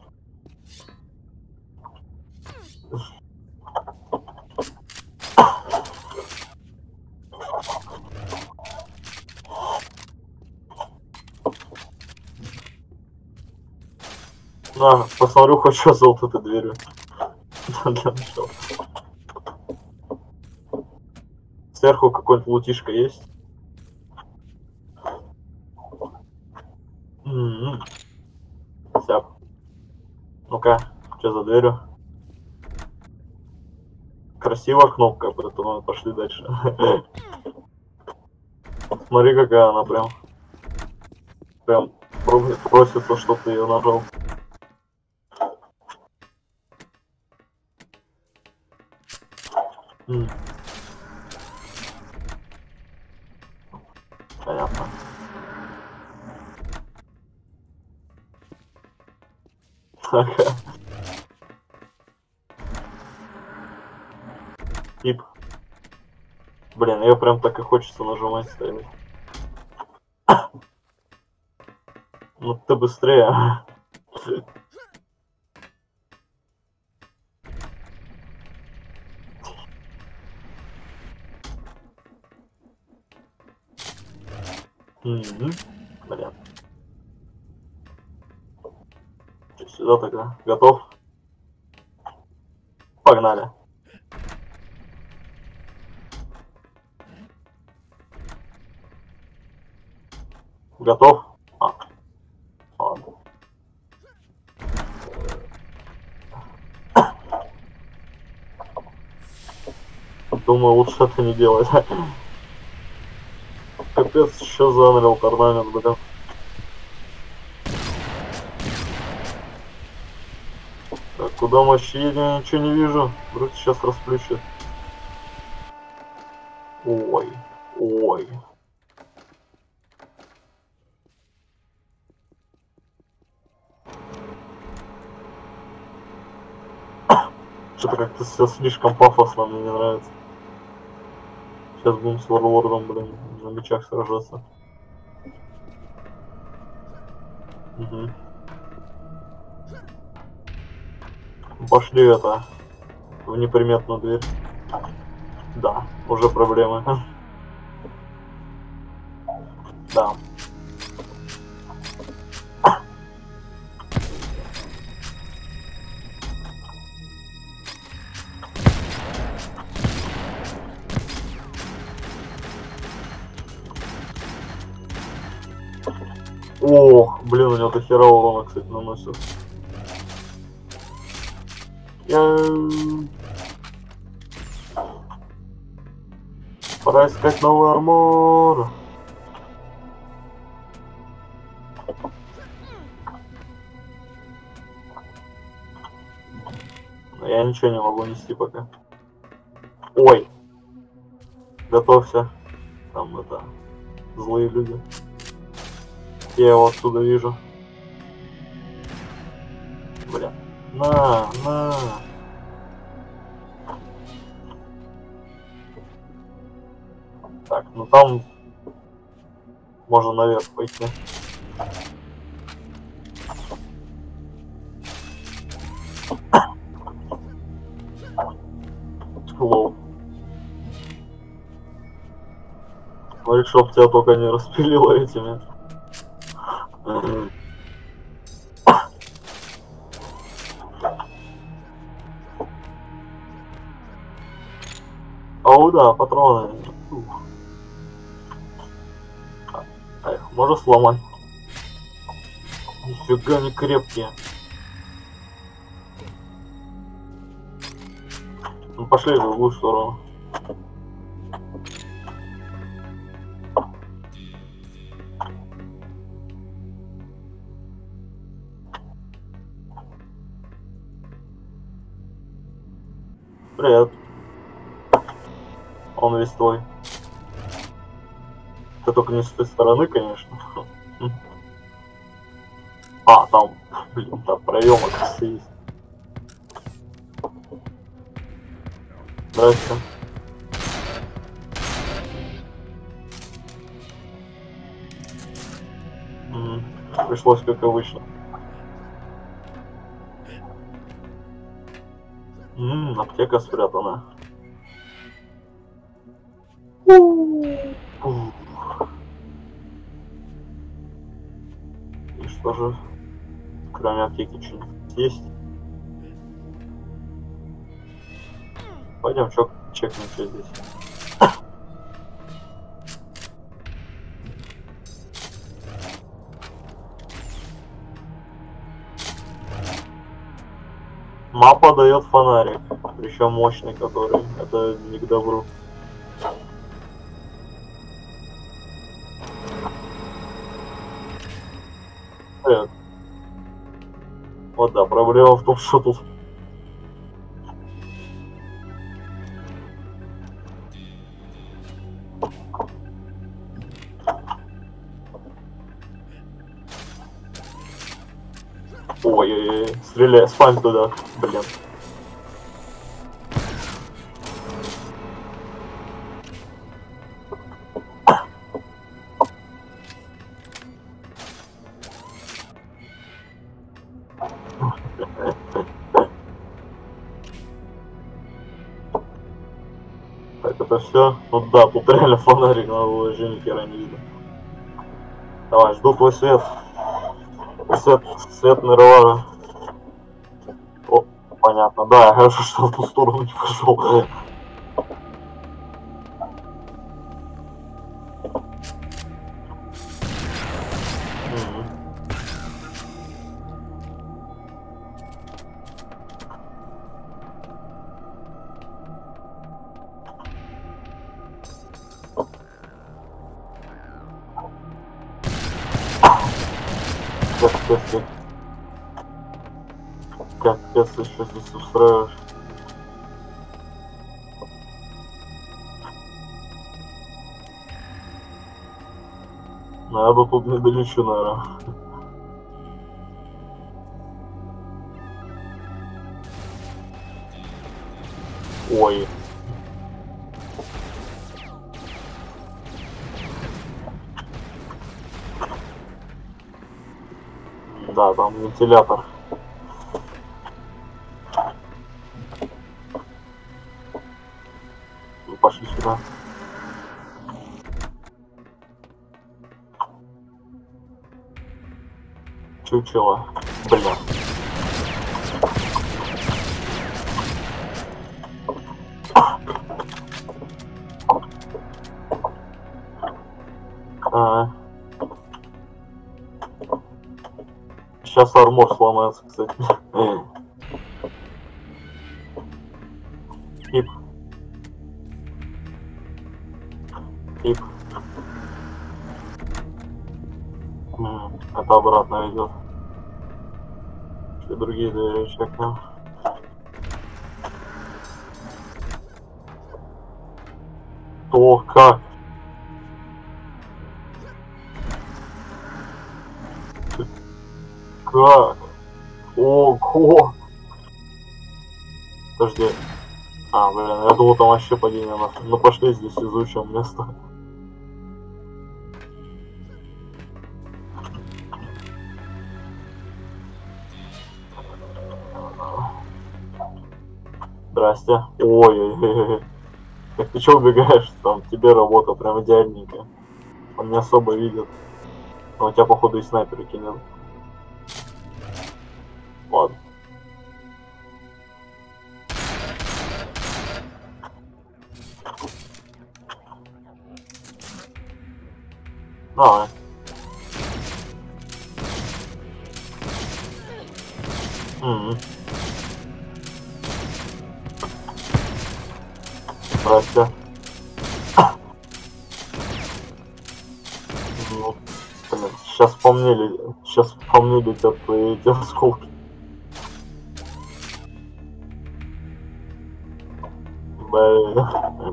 На, посмотрю хоть что за вот этой дверью. Для начала. Сверху какой-нибудь лутишка есть? М-м-м. Сяп. Ну-ка, что за дверью? Красивая кнопка, поэтому пошли дальше. Смотри, какая она прям. Прям просится, чтоб ты ее нажал. М. Понятно. Ага. Тип. Блин, ее прям так и хочется нажимать ставить. Ну ты быстрее. Угу. Блин. Что, сюда тогда? Готов? Погнали. Готов? А. Ладно. Думаю, лучше это не делать. Капец, что за Unreal Tournament, блин. Так, куда мы еще едем, я ничего не вижу. Вдруг сейчас расплющит. Ой, ой. Что-то как-то все слишком пафосно, мне не нравится. Сейчас будем с Варлордом, блин, на мечах сражаться. Угу. Пошли это в неприметную дверь. Да, уже проблемы. Да. О, блин, у него до хера урона, кстати, наносит. Я... Пора искать новый армор. Но я ничего не могу нести пока. Ой. Готовься. Там это... Злые люди. Я его отсюда вижу. Бля. На, на. Так, ну там можно наверх пойти. Лоу. Смотри, чтоб тебя только не распилило этими. О, да, патроны. Ух. Эх, можно сломать. Нифига не крепкие. Ну пошли в другую сторону. Привет. Он весь твой. Ты только не с той стороны, конечно. А, там, блин, там проем, оказывается, есть. Здрасте. М-м, пришлось как обычно. Ммм, аптека спрятана. И что же, кроме аптеки, что-нибудь есть? Пойдем чек чекнем, что здесь. Мапа дает фонарик, причем мощный, который это не к добру. Привет. Вот да, проблема в том, что тут ой-ой-ой, стреляй, спам туда, блин. Так, это все? Ну да, тут реально фонарик, но уже ни хера не видно. Давай, жду твой свет. Свет, свет Нирвана. О, понятно, да, хорошо, что в ту сторону не пошел. Капец, капец, ты что здесь устраиваешь? Ну, я бы тут не долечу, наверное. Ой. Да, там вентилятор. Ну, пошли сюда. Чучело. Бля. А. Сейчас армор сломается, кстати. Ип. Ип. М, это обратно идет. И другие двери чекнем. То как? Как? Ого! Подожди. А, блин, я думал, там вообще падение на... Ну пошли здесь изучим место. Здрасте. Ой-ой-ой. Так ты чё убегаешь? Там тебе работа прям идеальненькая. Он не особо видит. Но у тебя, походу, и снайперки нет. Ладно. Давай. Угу. Здрасте. Ну, блин, сейчас вспомнили, сейчас вспомнили тебя твои эти осколки. Блин.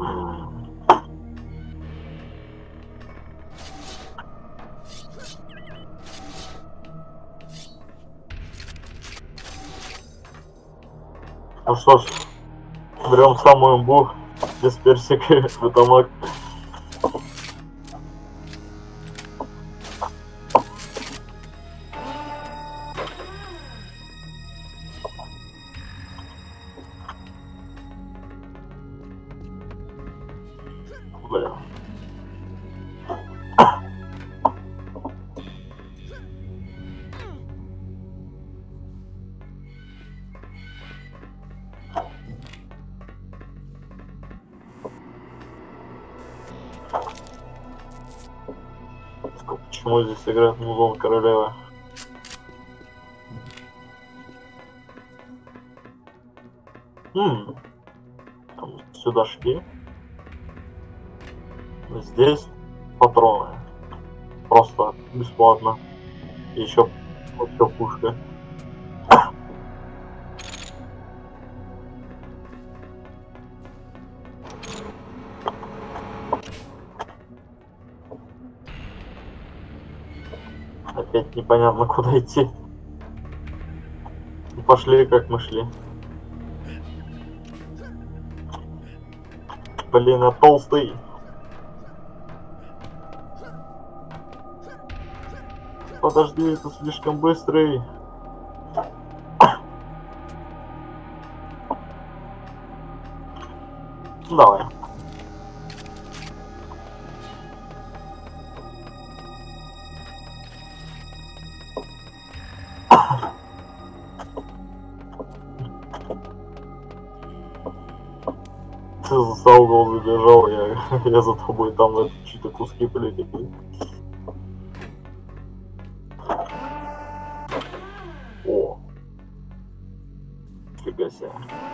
Ну что ж, берем самую имбу, без персика, бетамак. Бля. Почему здесь играет музон королевы? Хм. Сюда шли. Здесь патроны. Просто бесплатно. И еще, еще пушка. Опять непонятно, куда идти. Пошли, как мы шли. Блин, я толстый. Подожди, это слишком быстрый. Давай. Ты за угол забежал, я, я за тобой там чьи-то куски полетели. О. Фига себе.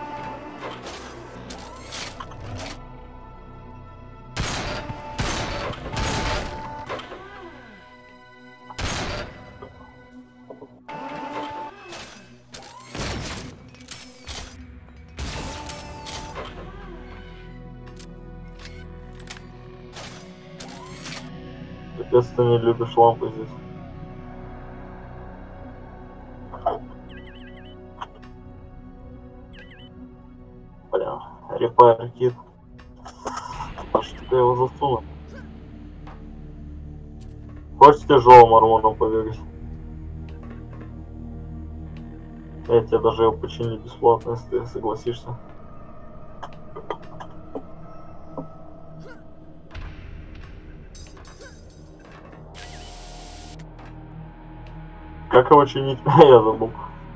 Капец, ты не любишь лампы здесь. Бля, репайр кит. А что ты его засунул? Хочешь тяжелым армоном побегать? Я тебе даже его починю бесплатно, если ты согласишься. Как его чинить? Я забыл.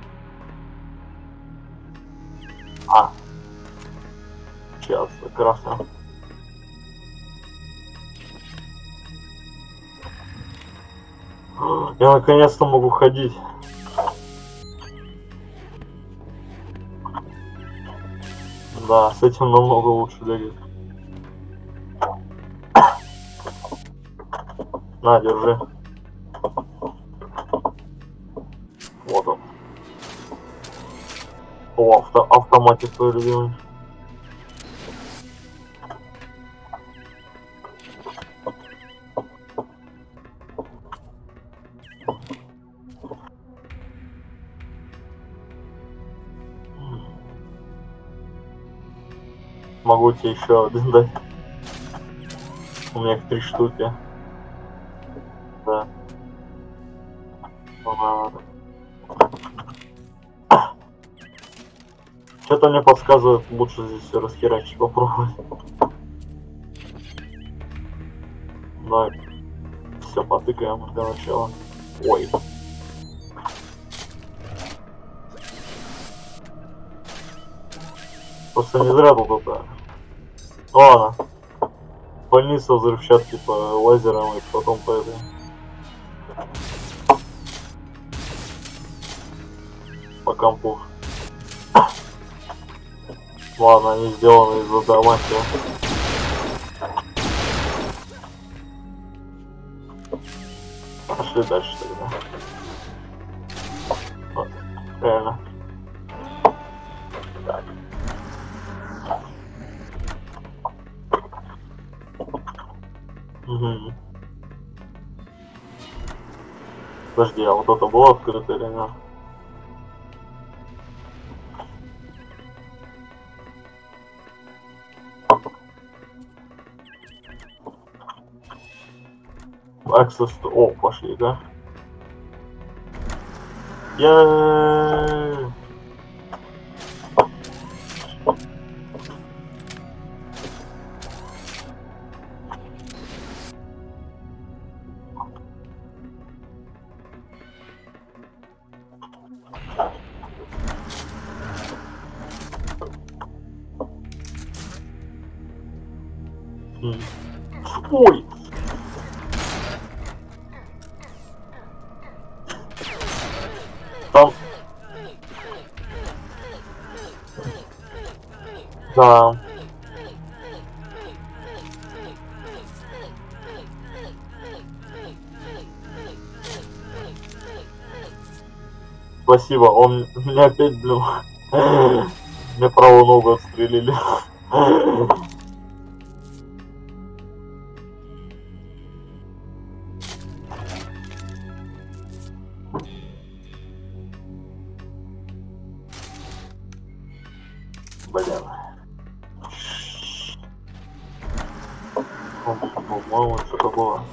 А. Сейчас, красный. Я наконец-то могу ходить. Да, с этим намного лучше бегать. На, держи. Вот он. О, авто автоматик твой любимый. Могу тебе еще один дать. У меня их три штуки. Да. Что-то мне подсказывает, лучше здесь все расхерачить, попробовать. Да. Все, потыкаем для начала. Ой. Просто не зря тут это. Ладно. Больница взрывчатки по лазерам и потом по этой. По компу. Ладно, они сделаны из адамантия. Пошли дальше тогда. Вот. Реально. Так. Угу. Подожди, а вот это было открыто или нет? Access to... О, пошли, да? Я. Ой! Там... Да. Спасибо, он меня опять, блин, мне правую ногу отстрелили. Блин. По-моему, что-то было.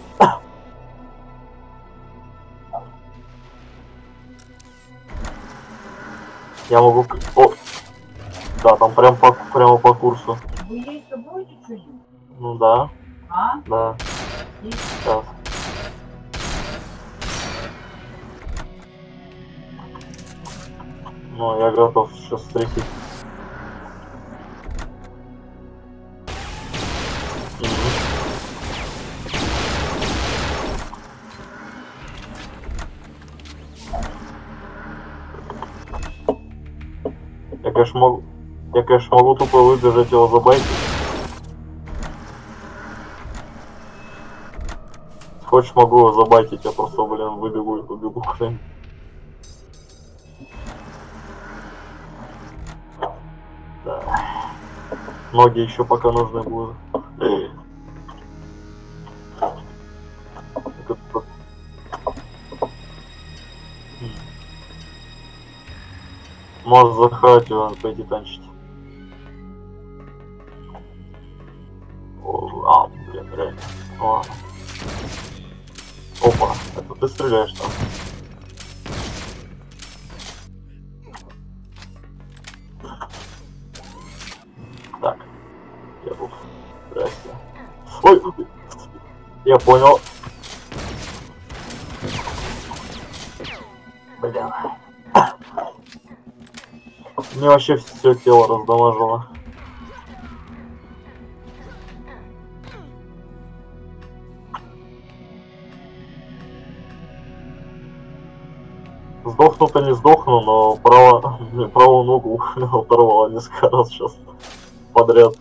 Я могу... О! Да, там прям по, прямо по курсу. Вы есть будете что-нибудь? Ну да. А? Да. Есть. Сейчас. Ну, я готов сейчас встретить. Я, конечно, могу... Я, конечно, могу тупо выбежать его забайтить. Хочешь, могу его забайтить, я просто, блин, выбегу и побегу куда-нибудь. Да. Ноги еще пока нужны будут. Может захватить его, пойти танчить. О, а, блин, реально. Ладно. Опа, это ты стреляешь там. Ой, я понял. Блин. Мне вообще все тело раздамажило. Сдохну-то не сдохну, но право, правую ногу оторвало несколько раз сейчас подряд.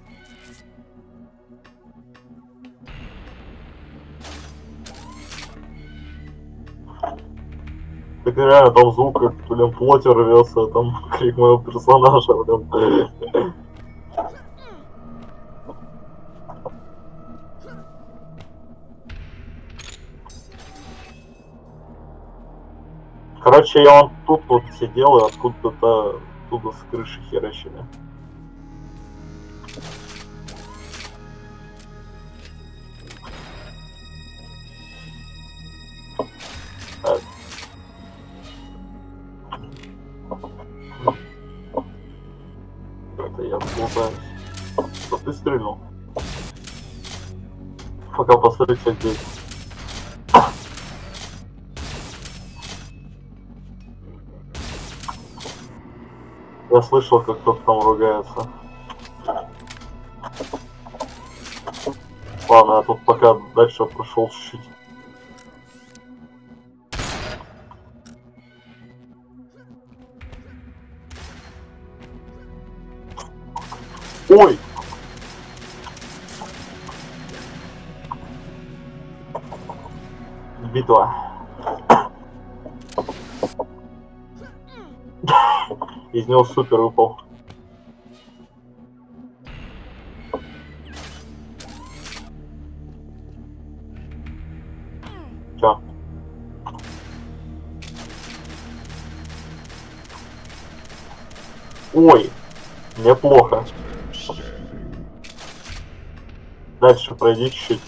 Так реально там звук, как, блин, плоть рвется, там крик моего персонажа, блин. Короче, я вот тут вот сидел и откуда-то оттуда с крыши херачили. Это я плутаюсь. Что ты стрельнул? Пока посмотрите здесь. Я слышал, как кто-то там ругается. Ладно, я тут пока дальше прошел чуть-чуть. Ой! Битва. Из него супер выпал. Чё? Ой, неплохо. Дальше пройди чуть-чуть.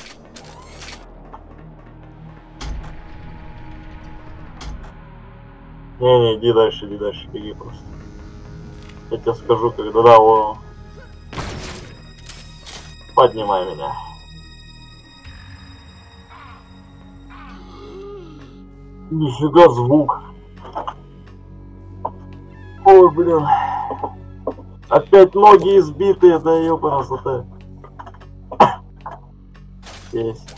Не-не, иди дальше, иди дальше, беги просто. Я тебе скажу, когда да, о... Поднимай меня. Нифига звук. Ой, блин. Опять ноги избитые, да ёпана. Есть.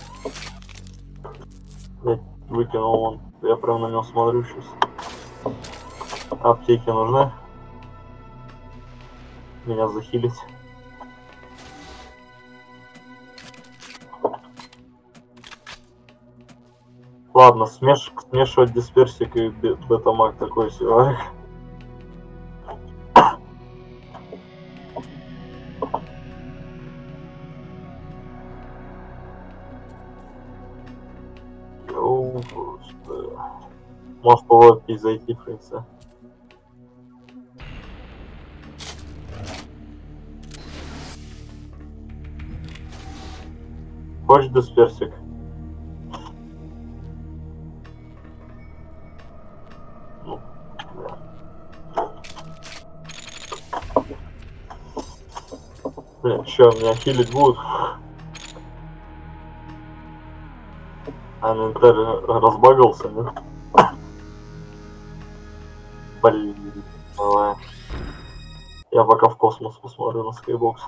Я выкинул он. Я прям на него смотрю сейчас. Аптеки нужны? Меня захилить. Ладно, смеш... смешивать дисперсик и бетамаг такой себе. Может поворотки зайти, в принципе. Хочешь дисперсик? Ну, да. Блин, что, меня хилить будут? А инвентарь разбагался, нет? Блин, давай. Я пока в космос посмотрю на скайбокс.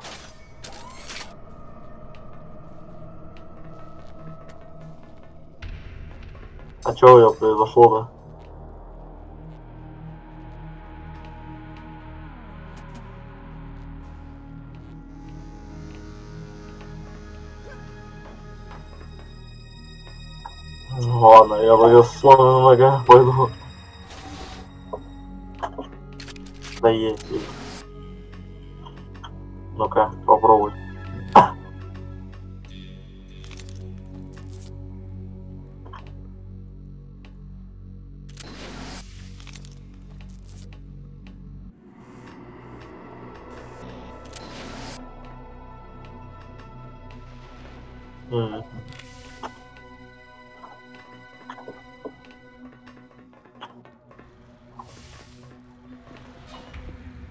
А чё у меня произошло-то? Ладно, я повез сломанная нога, пойду. Да есть, есть. Ну-ка, попробуй. Mm.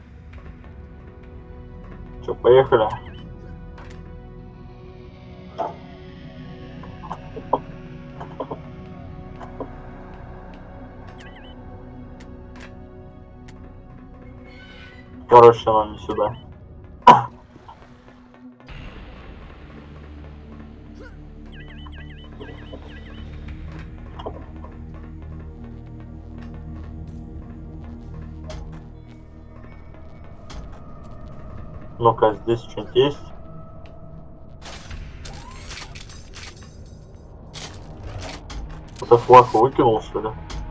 Чё, поехали? Короче, нам не сюда. Ну-ка, здесь что-нибудь есть? Это флаг выкинул, что ли?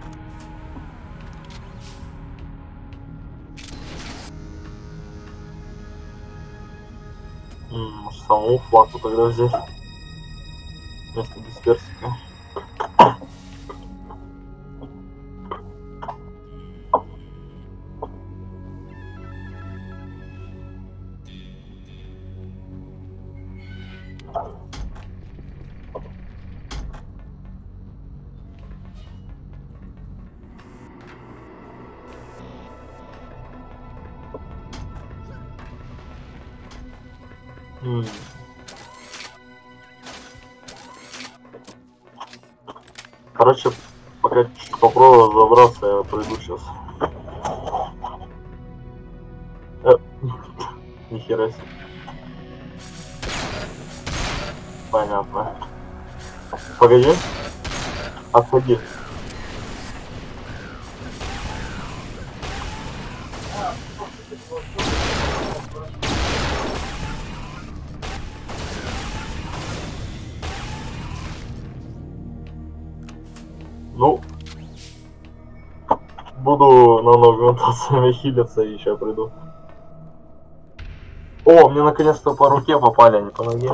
М, может, самому флагу тогда взять? Вместо дисперсика. М. Короче, пока чуть попробую разобраться, я пройду сейчас. Э, нихера себе. Понятно. Погоди. Отходи. Ну, буду нанова аugментациями хилиться и еще приду. О, мне наконец-то по руке попали, а не по ноге.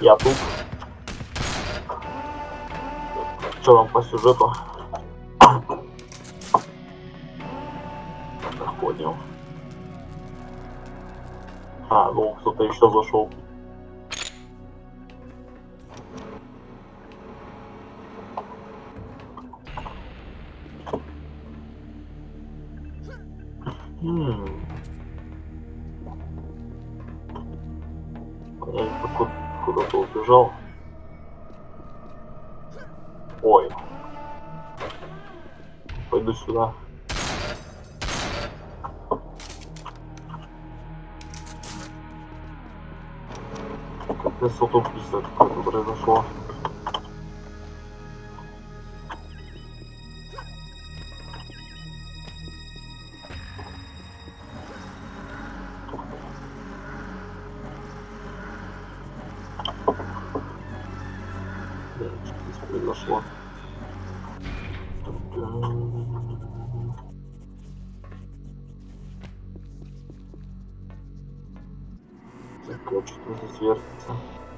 Я тут. Что там по сюжету? Заходим. А, ну кто-то еще зашел. Хм. Я куда-то убежал. Ой. Пойду сюда. Капец, тут убийство какое-то произошло. Что здесь произошло? Так, что здесь вертится?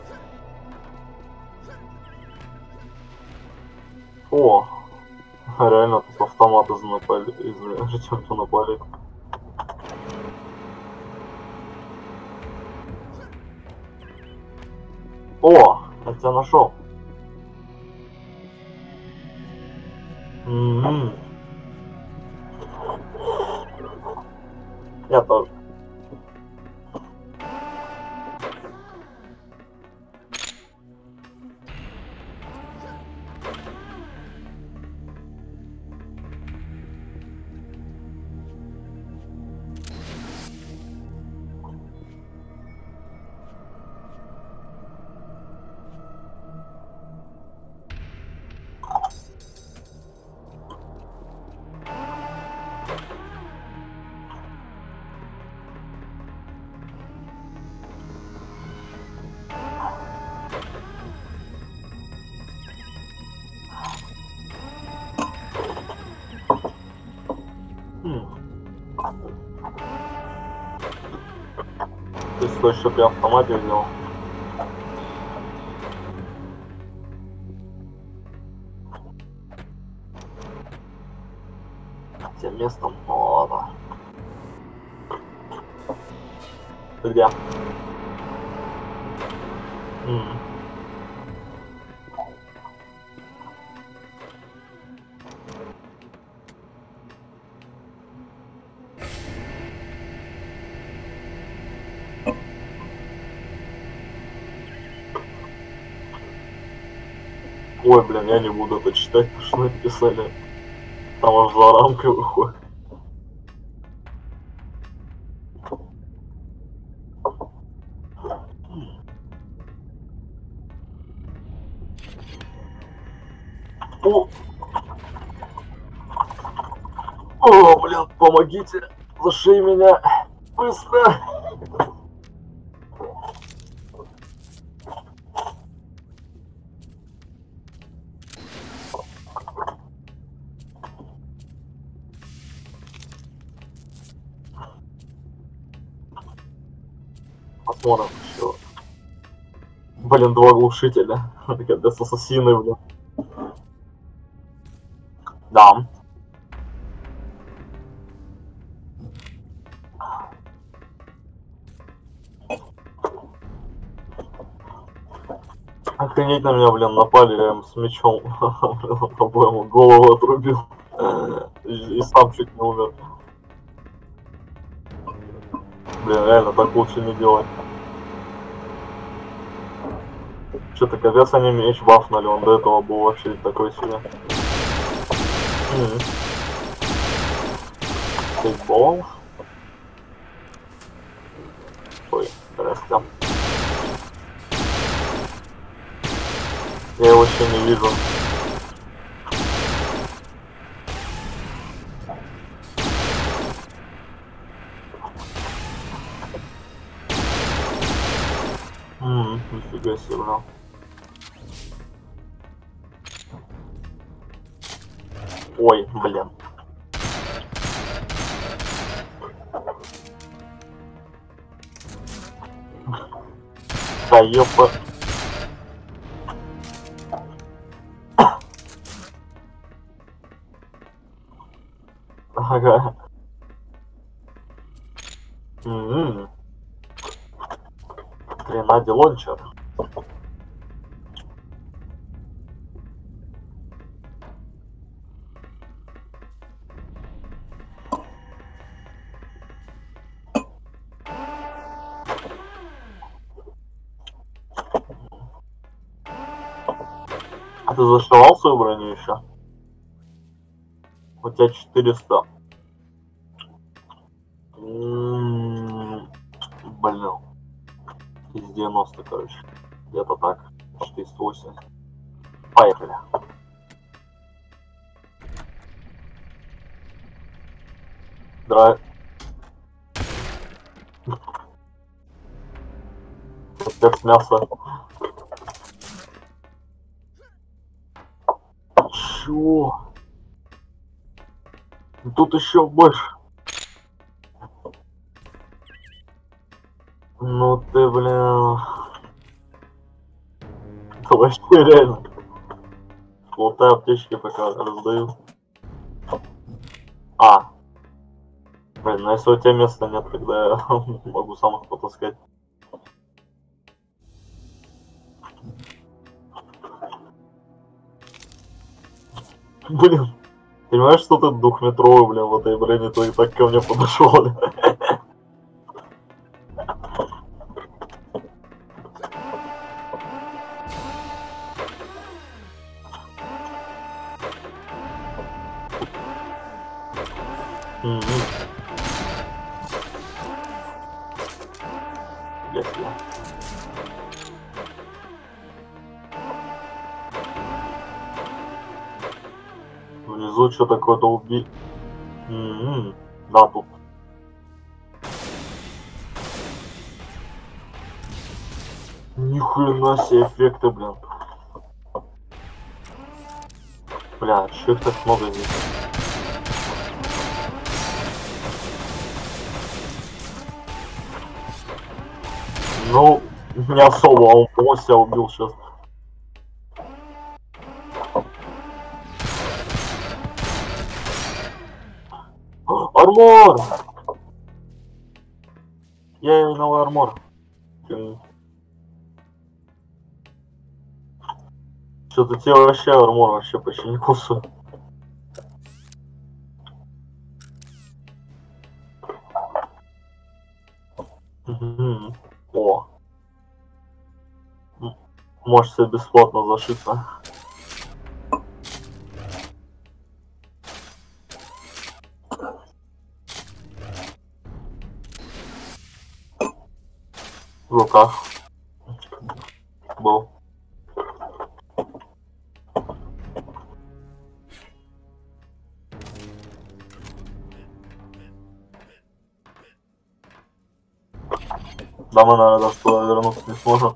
О! Реально тут автоматы напали, из зачем-то напали. О! Я тебя нашел. М-м-м. Я тоже. Ты хочешь, чтобы я автомате взял? Тем местом, ну ладно. Ты где? М-м. Ой, блин, я не буду это читать, потому что написали. Там аж за рамкой выходит. О! О, блин, помогите! Зашей меня! Быстро! Посмотрим еще. Блин, два глушителя. Капец, ассасины, блин. Да. Охренеть, на меня, блин, напали, я им с мечом, по-моему, голову отрубил. И сам чуть не умер. Блин, реально, так лучше не делать. Что-то капец, они меч бафнули, он до этого был вообще такой себе. Футбол. Ой, здрасте. Я его еще не вижу. Ммм, нифига себе, бля. Ой, блин. Да ёпа. Ага. М-м. Тренади лончер. А ты зашивал свою броню еще? У тебя четыреста. М-м, Блин. Из девяноста, короче. Где-то так. четыреста восемьдесят. Поехали. Драйв. Как мясо. Чё? Тут еще больше. Ну ты, блин. Это вообще реально. Лутая аптечки пока раздаю. А. Блин, ну если у тебя места нет, тогда я могу сам их потаскать. Блин. Понимаешь, что ты двухметровый, блин, в этой броне, ты так ко мне подошел. Если. Внизу что такое-то уби... М-м-м. Да, тут. Нихрена себе эффекты, блин. Бля, чё их так много здесь? Ну, не особо, а он по себя убил сейчас. Армор! Я новый армор. Что-то тебе вообще армор вообще почти не кусаю. О. Можешь себе бесплатно зашиться. В руках. Был. Да мы, наверное, даже туда вернуться не сможем.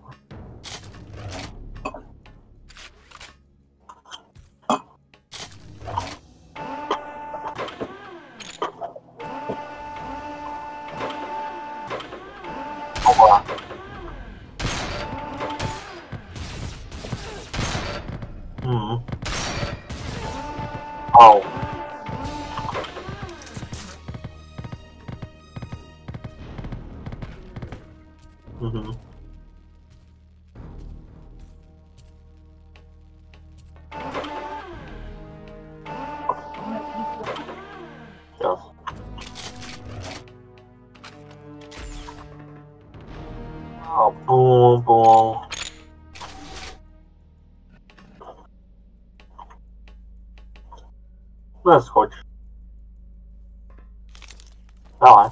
Опа. М-м. Ау. Угу. Сейчас. А, бум-бум. Ну, если хочешь. Давай.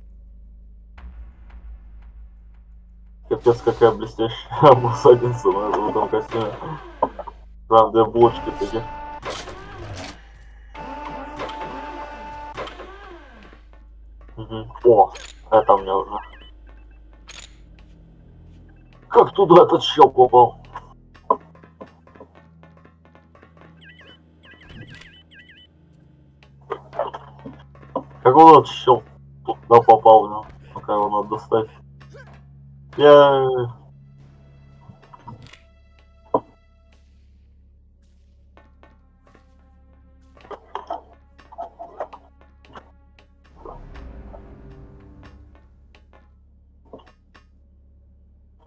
Капец, какая блестящая задница на в этом костюме. Прям две булочки таких. Угу. О, это мне уже. Как туда этот щел попал? Как он этот щел туда попал, ну? Пока его надо достать. Я...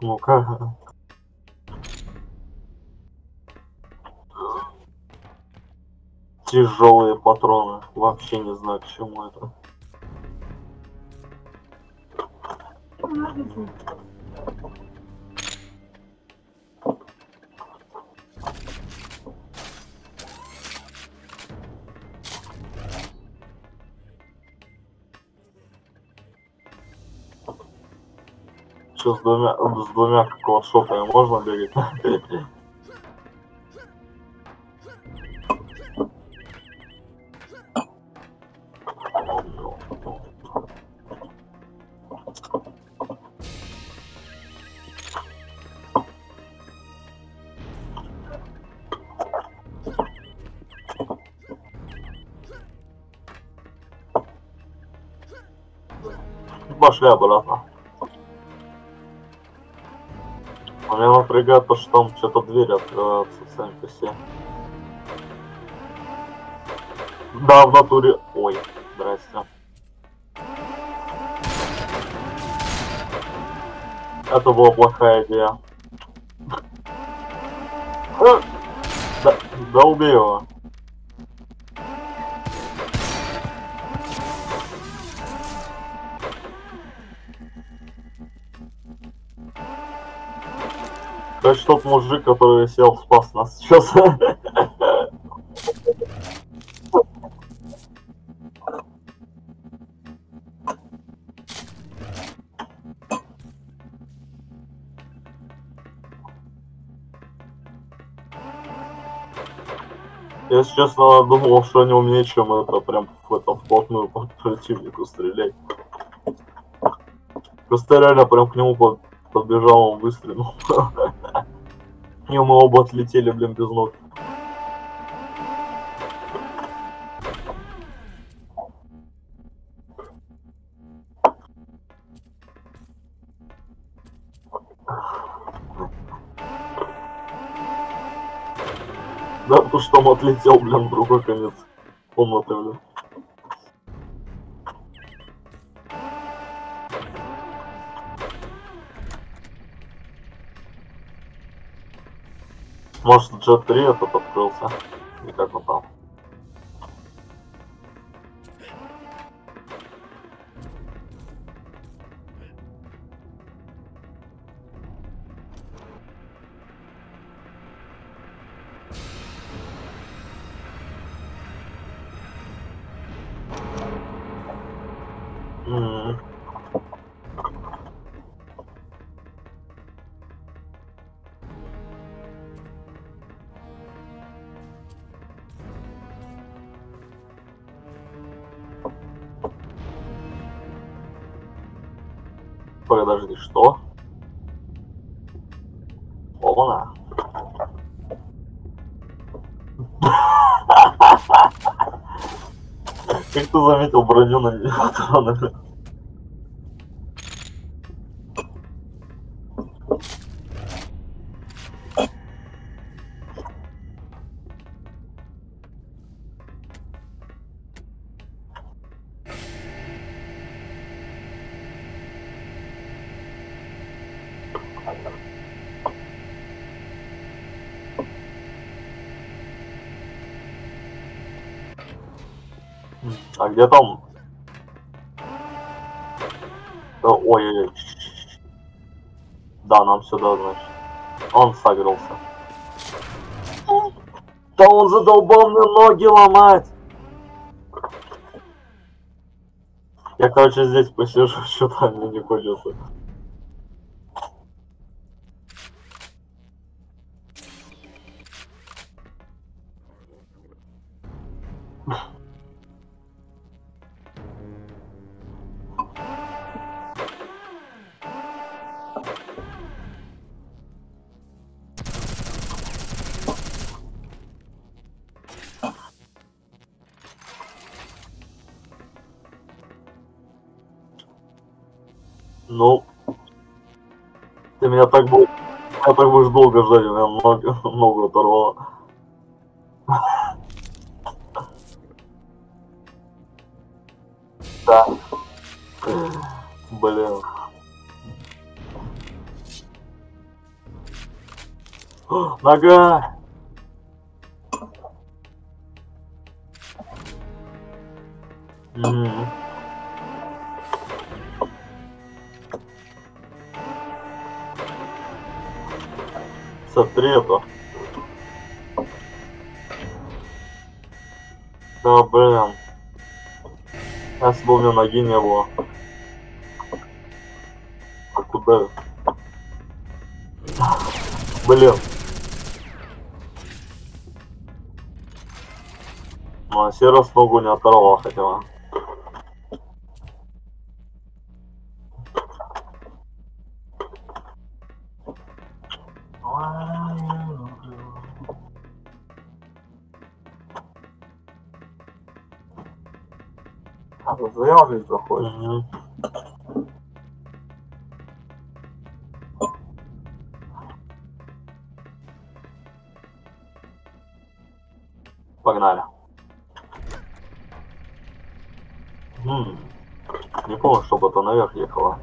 Ну-ка. Тяжелые патроны. Вообще не знаю, к чему это. Что, с двумя, с двумя какого шота можно бегать? Пошли обратно. У меня напрягает то, что там что-то двери открываются сами по себе. Да, в натуре. Ой, здрасте. Это была плохая идея. Да, да убей его. Короче, тот мужик, который сел, спас нас сейчас. Я, если честно, думал, что они умнее, чем это, прям в этом вплотную по противнику стрелять. Просто реально прям к нему под, подбежал, он выстрелил. И мы оба отлетели, блин, без ног. Да, потому что он отлетел, блин, в другой конец комнаты, блин. Может, джет три этот открылся? И как он там? М-м-м. Подожди, что? Опа-на. Как ты заметил броню на патронах? А где там? Ой-ой-ой. Да, нам сюда, значит. Он согрелся. Да он задолбал мне ноги ломать! Я, короче, здесь посижу, что-то мне не хочется. Ну, ты меня так будешь, меня так будешь долго ждать, у меня ногу, ногу оторвало. Да. Блин. Нога! М-м. Смотри это. Да, блин. Если бы у меня ноги не было. А куда? Блин. Ну, а сей раз ногу не оторвала хотела. А, ты зря здесь заходишь. Мгм. Погнали. М. Не помню, чтобы это наверх ехало.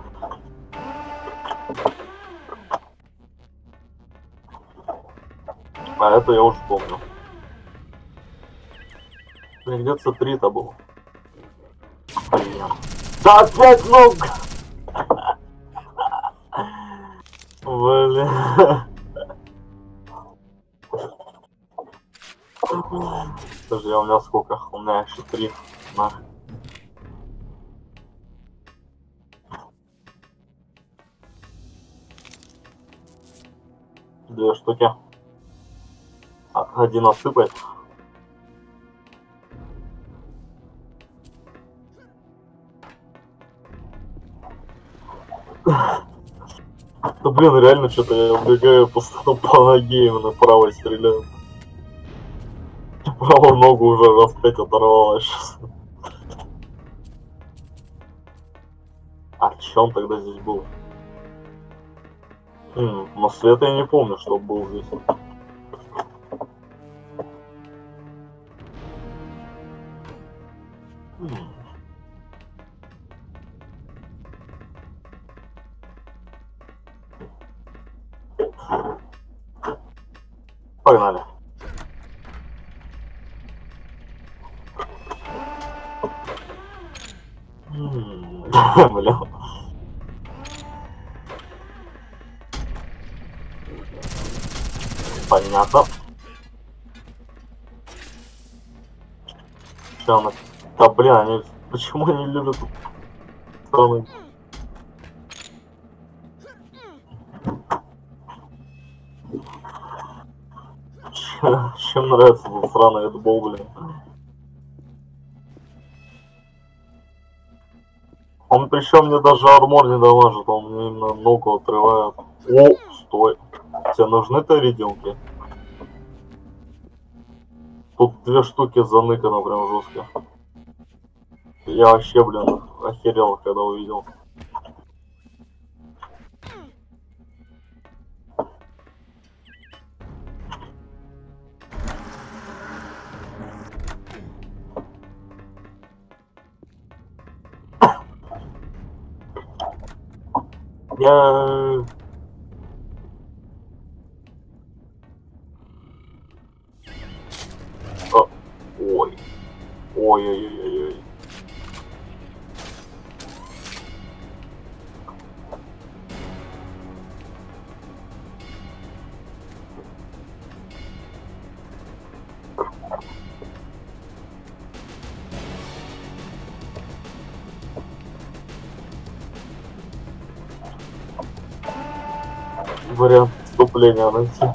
А это я уже помню. Блин, где-то три-то был. Блин. Да опять ног! Блин. Подожди, а у меня сколько? У меня еще три. На. Две штуки. А, один осыпать. Да блин, реально что-то я убегаю постоянно по ноге именно правой стреляю. Правую ногу уже раз пять оторвалась сейчас. А че он тогда здесь был? Хм, но света я не помню, что был здесь. Хм. Погнали. М, Бля. Понятно. Что она? Да бля, они почему они любят страны? Чем, чем нравится этот сраный эдбол, блин? Он причем мне даже армор не дамажит, он мне именно ногу отрывает. О, стой. Тебе нужны таридилки? Тут две штуки заныкано прям жестко. Я вообще, блин, охерел, когда увидел. Я... А, ой. Ой-ой-ой-ой. Вариант вступления найти.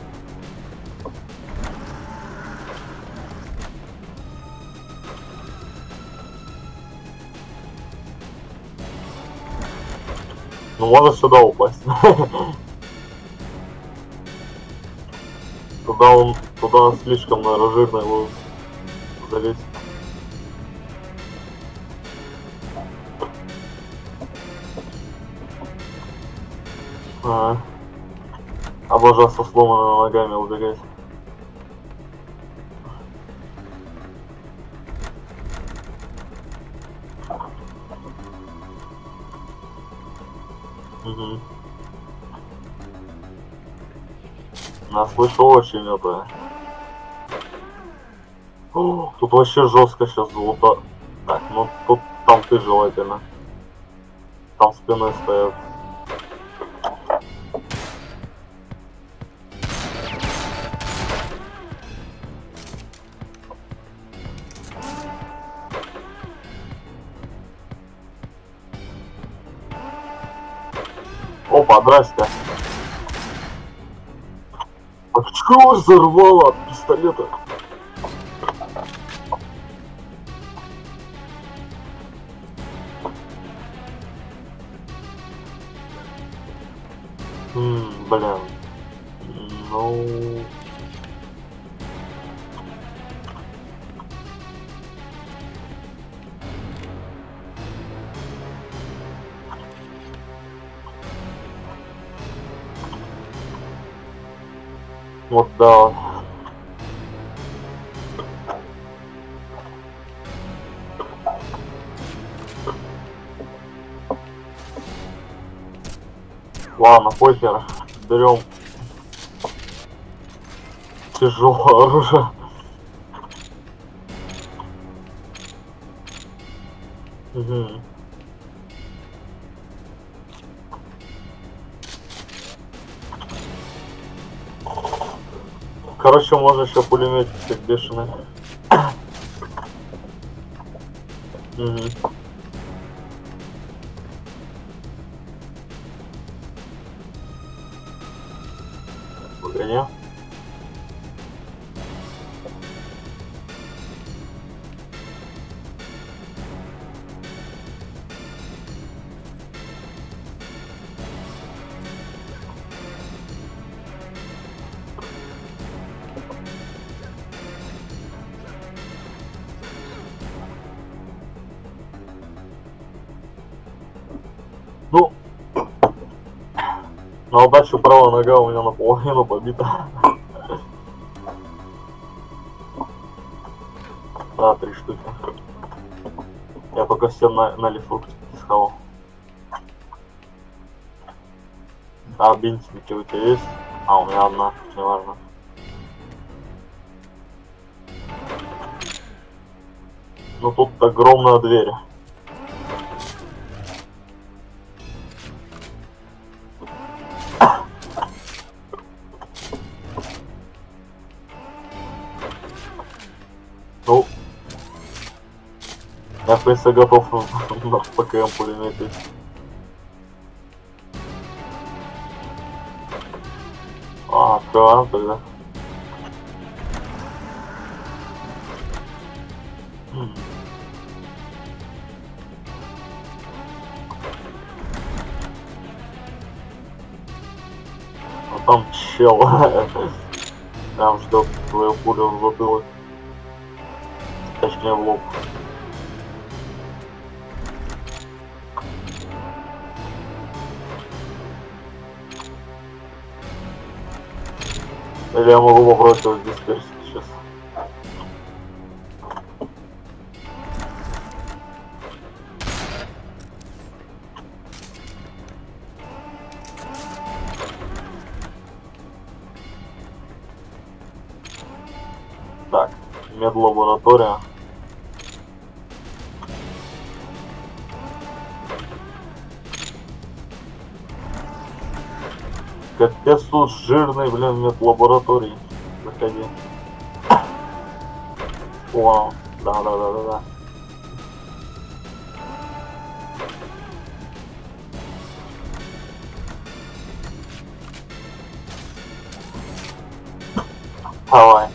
Ну, можно сюда упасть. Туда он, туда слишком, наверное, жирно его залезть. А, обожаю со сломанными ногами убегать. Угу. Я слышу очень это. О, тут вообще жестко сейчас золото. Так, ну тут там ты желательно. Там спиной стоят. Опа, здрасте. А чего взорвало от пистолета? Ммм, блин. Ну... Вот да. Ладно, похер. Берем тяжелое оружие. Угу. Короче, можно еще пулеметик как бешеный. Угу. Погоди. Ну, на удачу правая нога у меня наполовину побита. Да, три штуки. Я только все на, на лифрукте схавал. А бинтики у тебя есть? А, у меня одна, неважно. Ну тут огромная дверь. Ну, я в принципе готов на ПКМ пулеметить. А, открываем тогда. М. А там чел. Прям ждет твою пулю в затылок. Точнее в лоб. Или я могу попробовать его здесь персить сейчас. Так, медлаборатория. Капец тут жирный, блин, медлаборатории. Заходи. Вау, да, да, да, да, да. Давай.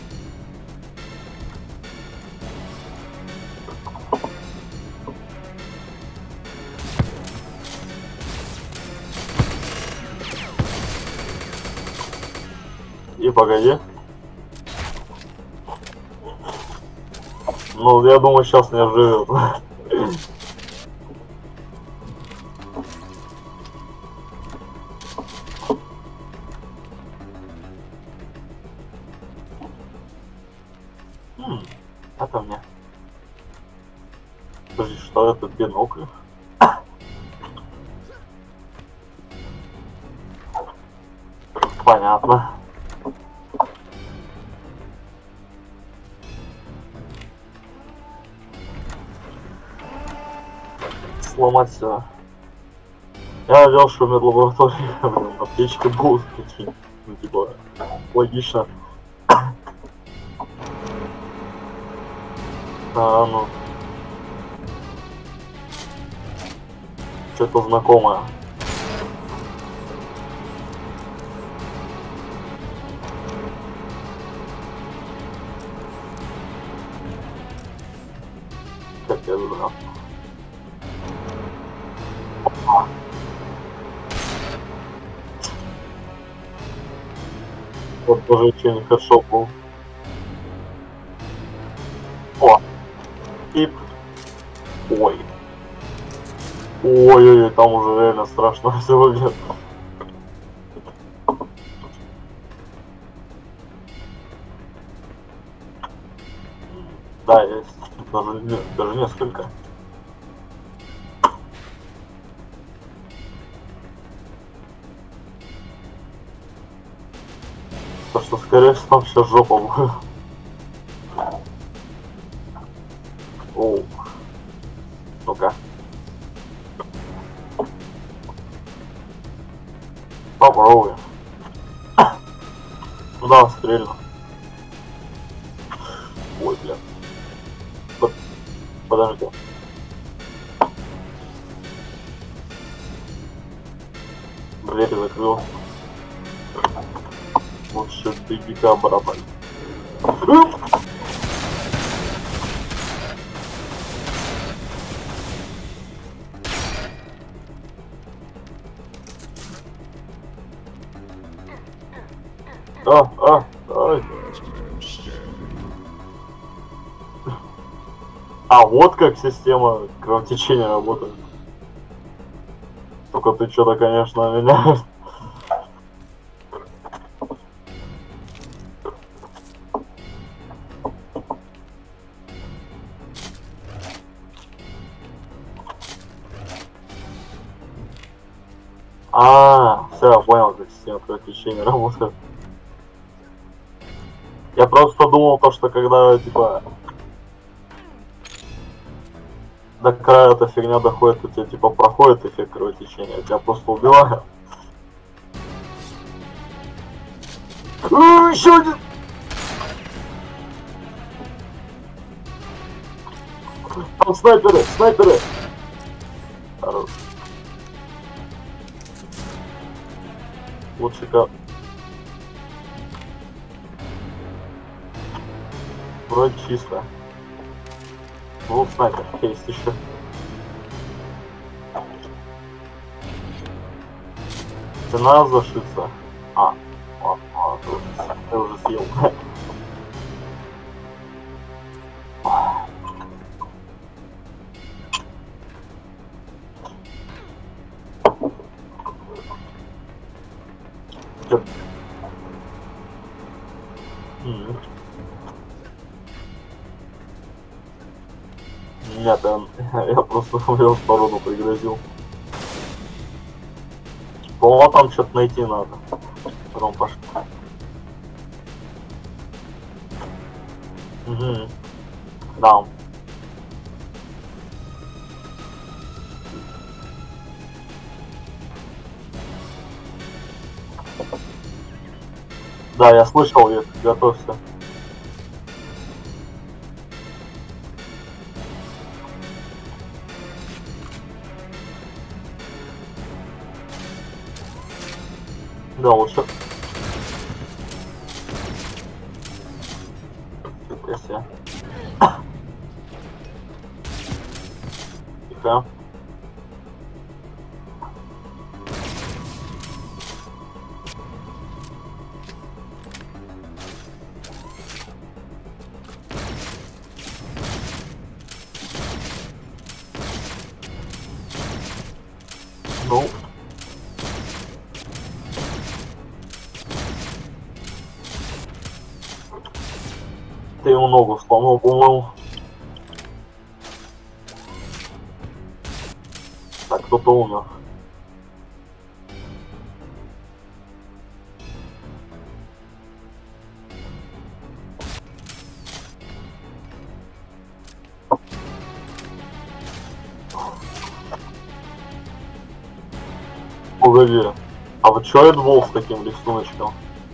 И погоди. Ну, я думаю, сейчас не живет. Хм, это мне. Подожди, что это? Бинокль? Понятно. сломать все. Я видел, что в медлаборатории, блин, аптечки будут такие. Ну, типа, логично. А, ну. Что-то знакомое. Как я знаю. Вот тоже еще не хорошо был. О! И... Ой. Ой-ой-ой, там уже реально страшно все выглядит. Да, есть. Даже, даже несколько. То, что скорее всего там сейчас жопа будет. Оу. Ну-ка. Попробуем. Ну да, стрельну. Ой, бля. Под... Подожди. Дверь закрыл. Лучше беги-ка обратно. А, а, ай. А вот как система кровотечения работает. Только ты что-то, конечно, меня... А, все, я понял, как система кровотечения работает. Я просто думал то, что когда, типа, до края эта фигня доходит, у тебя, типа, проходит эффект кровотечения, тебя просто убивают. Еще один! Там снайперы, снайперы! Хорош. Лучше как. Вроде чисто. Вот снайпер, есть еще. Цена зашиться. А, а, а, ты уже съел. Нет, я, я просто в его сторону пригрозил. О, там что-то найти надо. Потом пошли. Угу. Да. Да, я слышал, Вик, готовься. Да, лучше. Фига себе. Тихо. Ну. Ты ему ногу сломал, по-моему. Так, кто-то умер. погоди. А вот чё это был с таким рисуночком?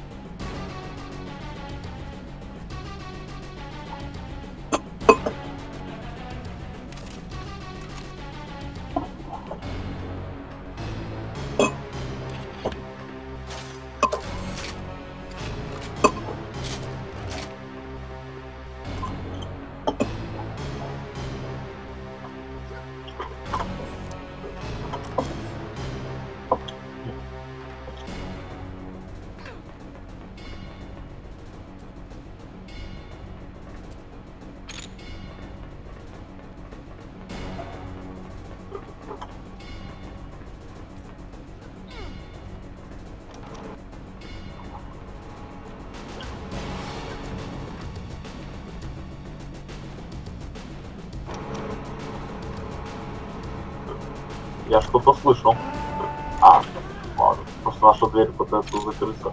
Я что-то слышал. А, ладно. Просто наша дверь пытается закрыться.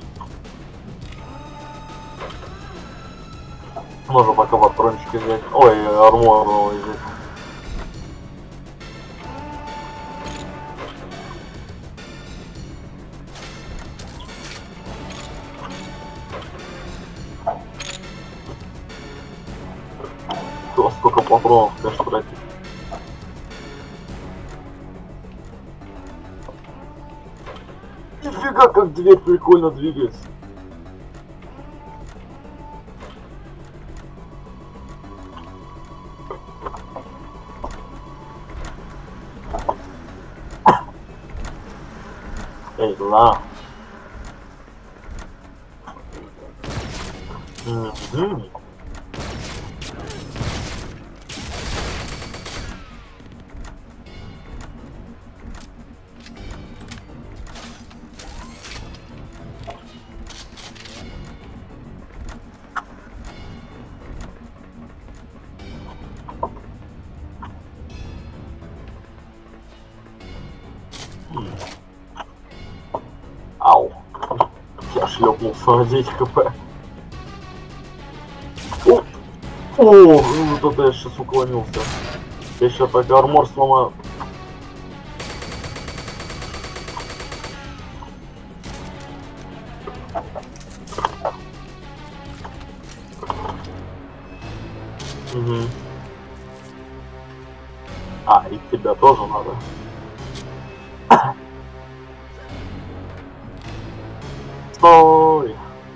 Можно пока патрончики взять. Ой, армор новый взять. Кто столько патронов, конечно, тратить. Нифига, как дверь прикольно двигается. Эй, на. Угу. Ау. Я шлепнулся на девять хп. О, о, вот это я сейчас уклонился. Я сейчас так армор сломаю. Угу. А, и тебя тоже надо. Стой!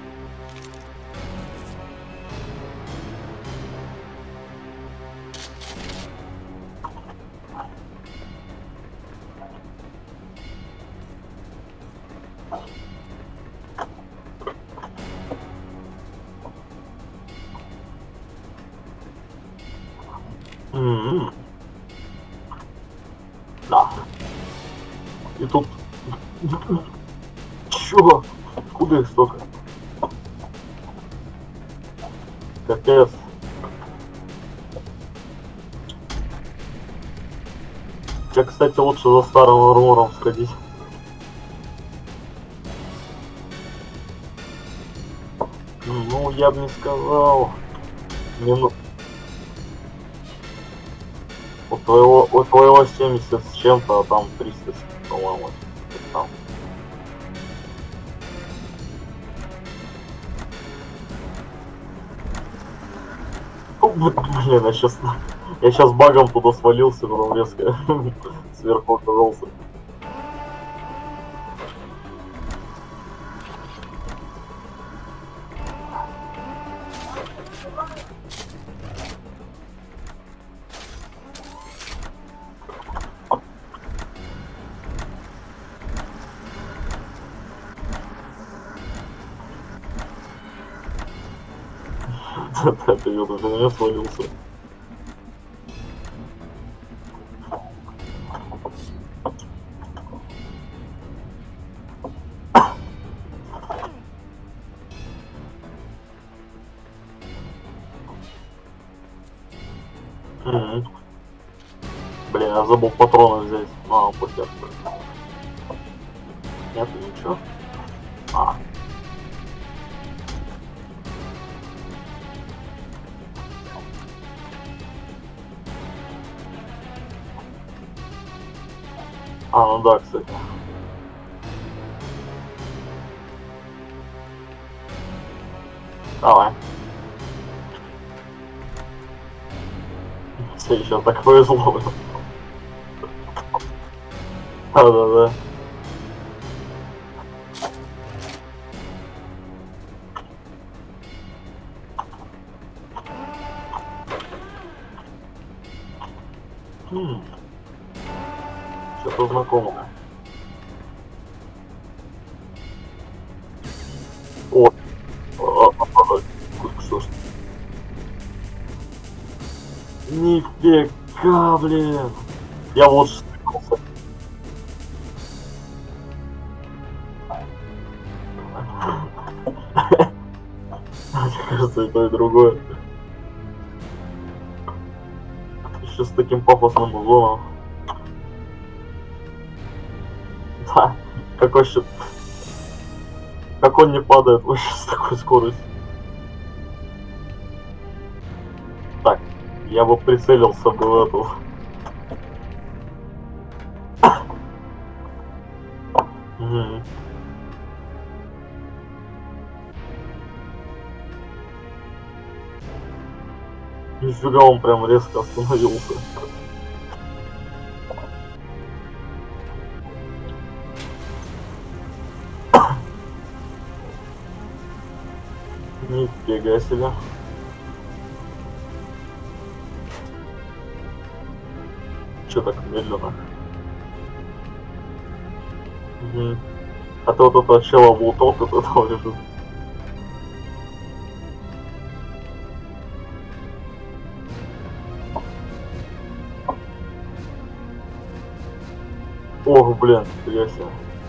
М-м-м. Да. И тут... Чё? Куда их столько? Капец. Я, кстати, лучше за старым армором сходить. Ну, я бы не сказал. Не, ну... У твоего, у твоего семьдесят с чем-то, а там триста, по-моему. Там. Блин, я сейчас, я сейчас багом туда свалился, потом резко сверху оказался. Да, ты я даже на меня свалился. Угу. Блин, я забыл патроны взять. А, похер. Нет, ничего. А. А, ну да, кстати. Давай. Все еще так повезло. Да-да-да. Хм. Что-то знакомое. О, что ж. Нифига, блин. Я вот стыкался. Мне кажется, и то, и другое. Еще с таким пафосным узлом. Да, какой щит. Как он не падает вообще с такой скоростью. Так, я бы прицелился бы в эту. Угу. Нифига, он прям резко остановился. Нифига себе. Че так медленно? Угу. А то вот этого чела в луток, вот этого лежит. Ох, блин, нифига себе.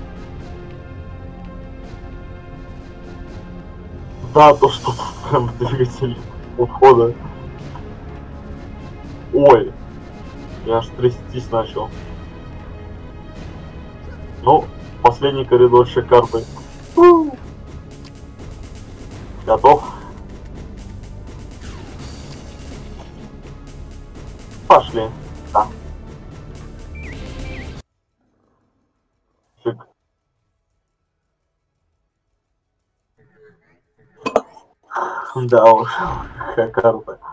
Да, то что тут прям двигатель ухода. Ой, я аж трястись начал. Ну, последний коридор шикарный. Готов? Пошли. Да. Фиг. Да уж, какая карта.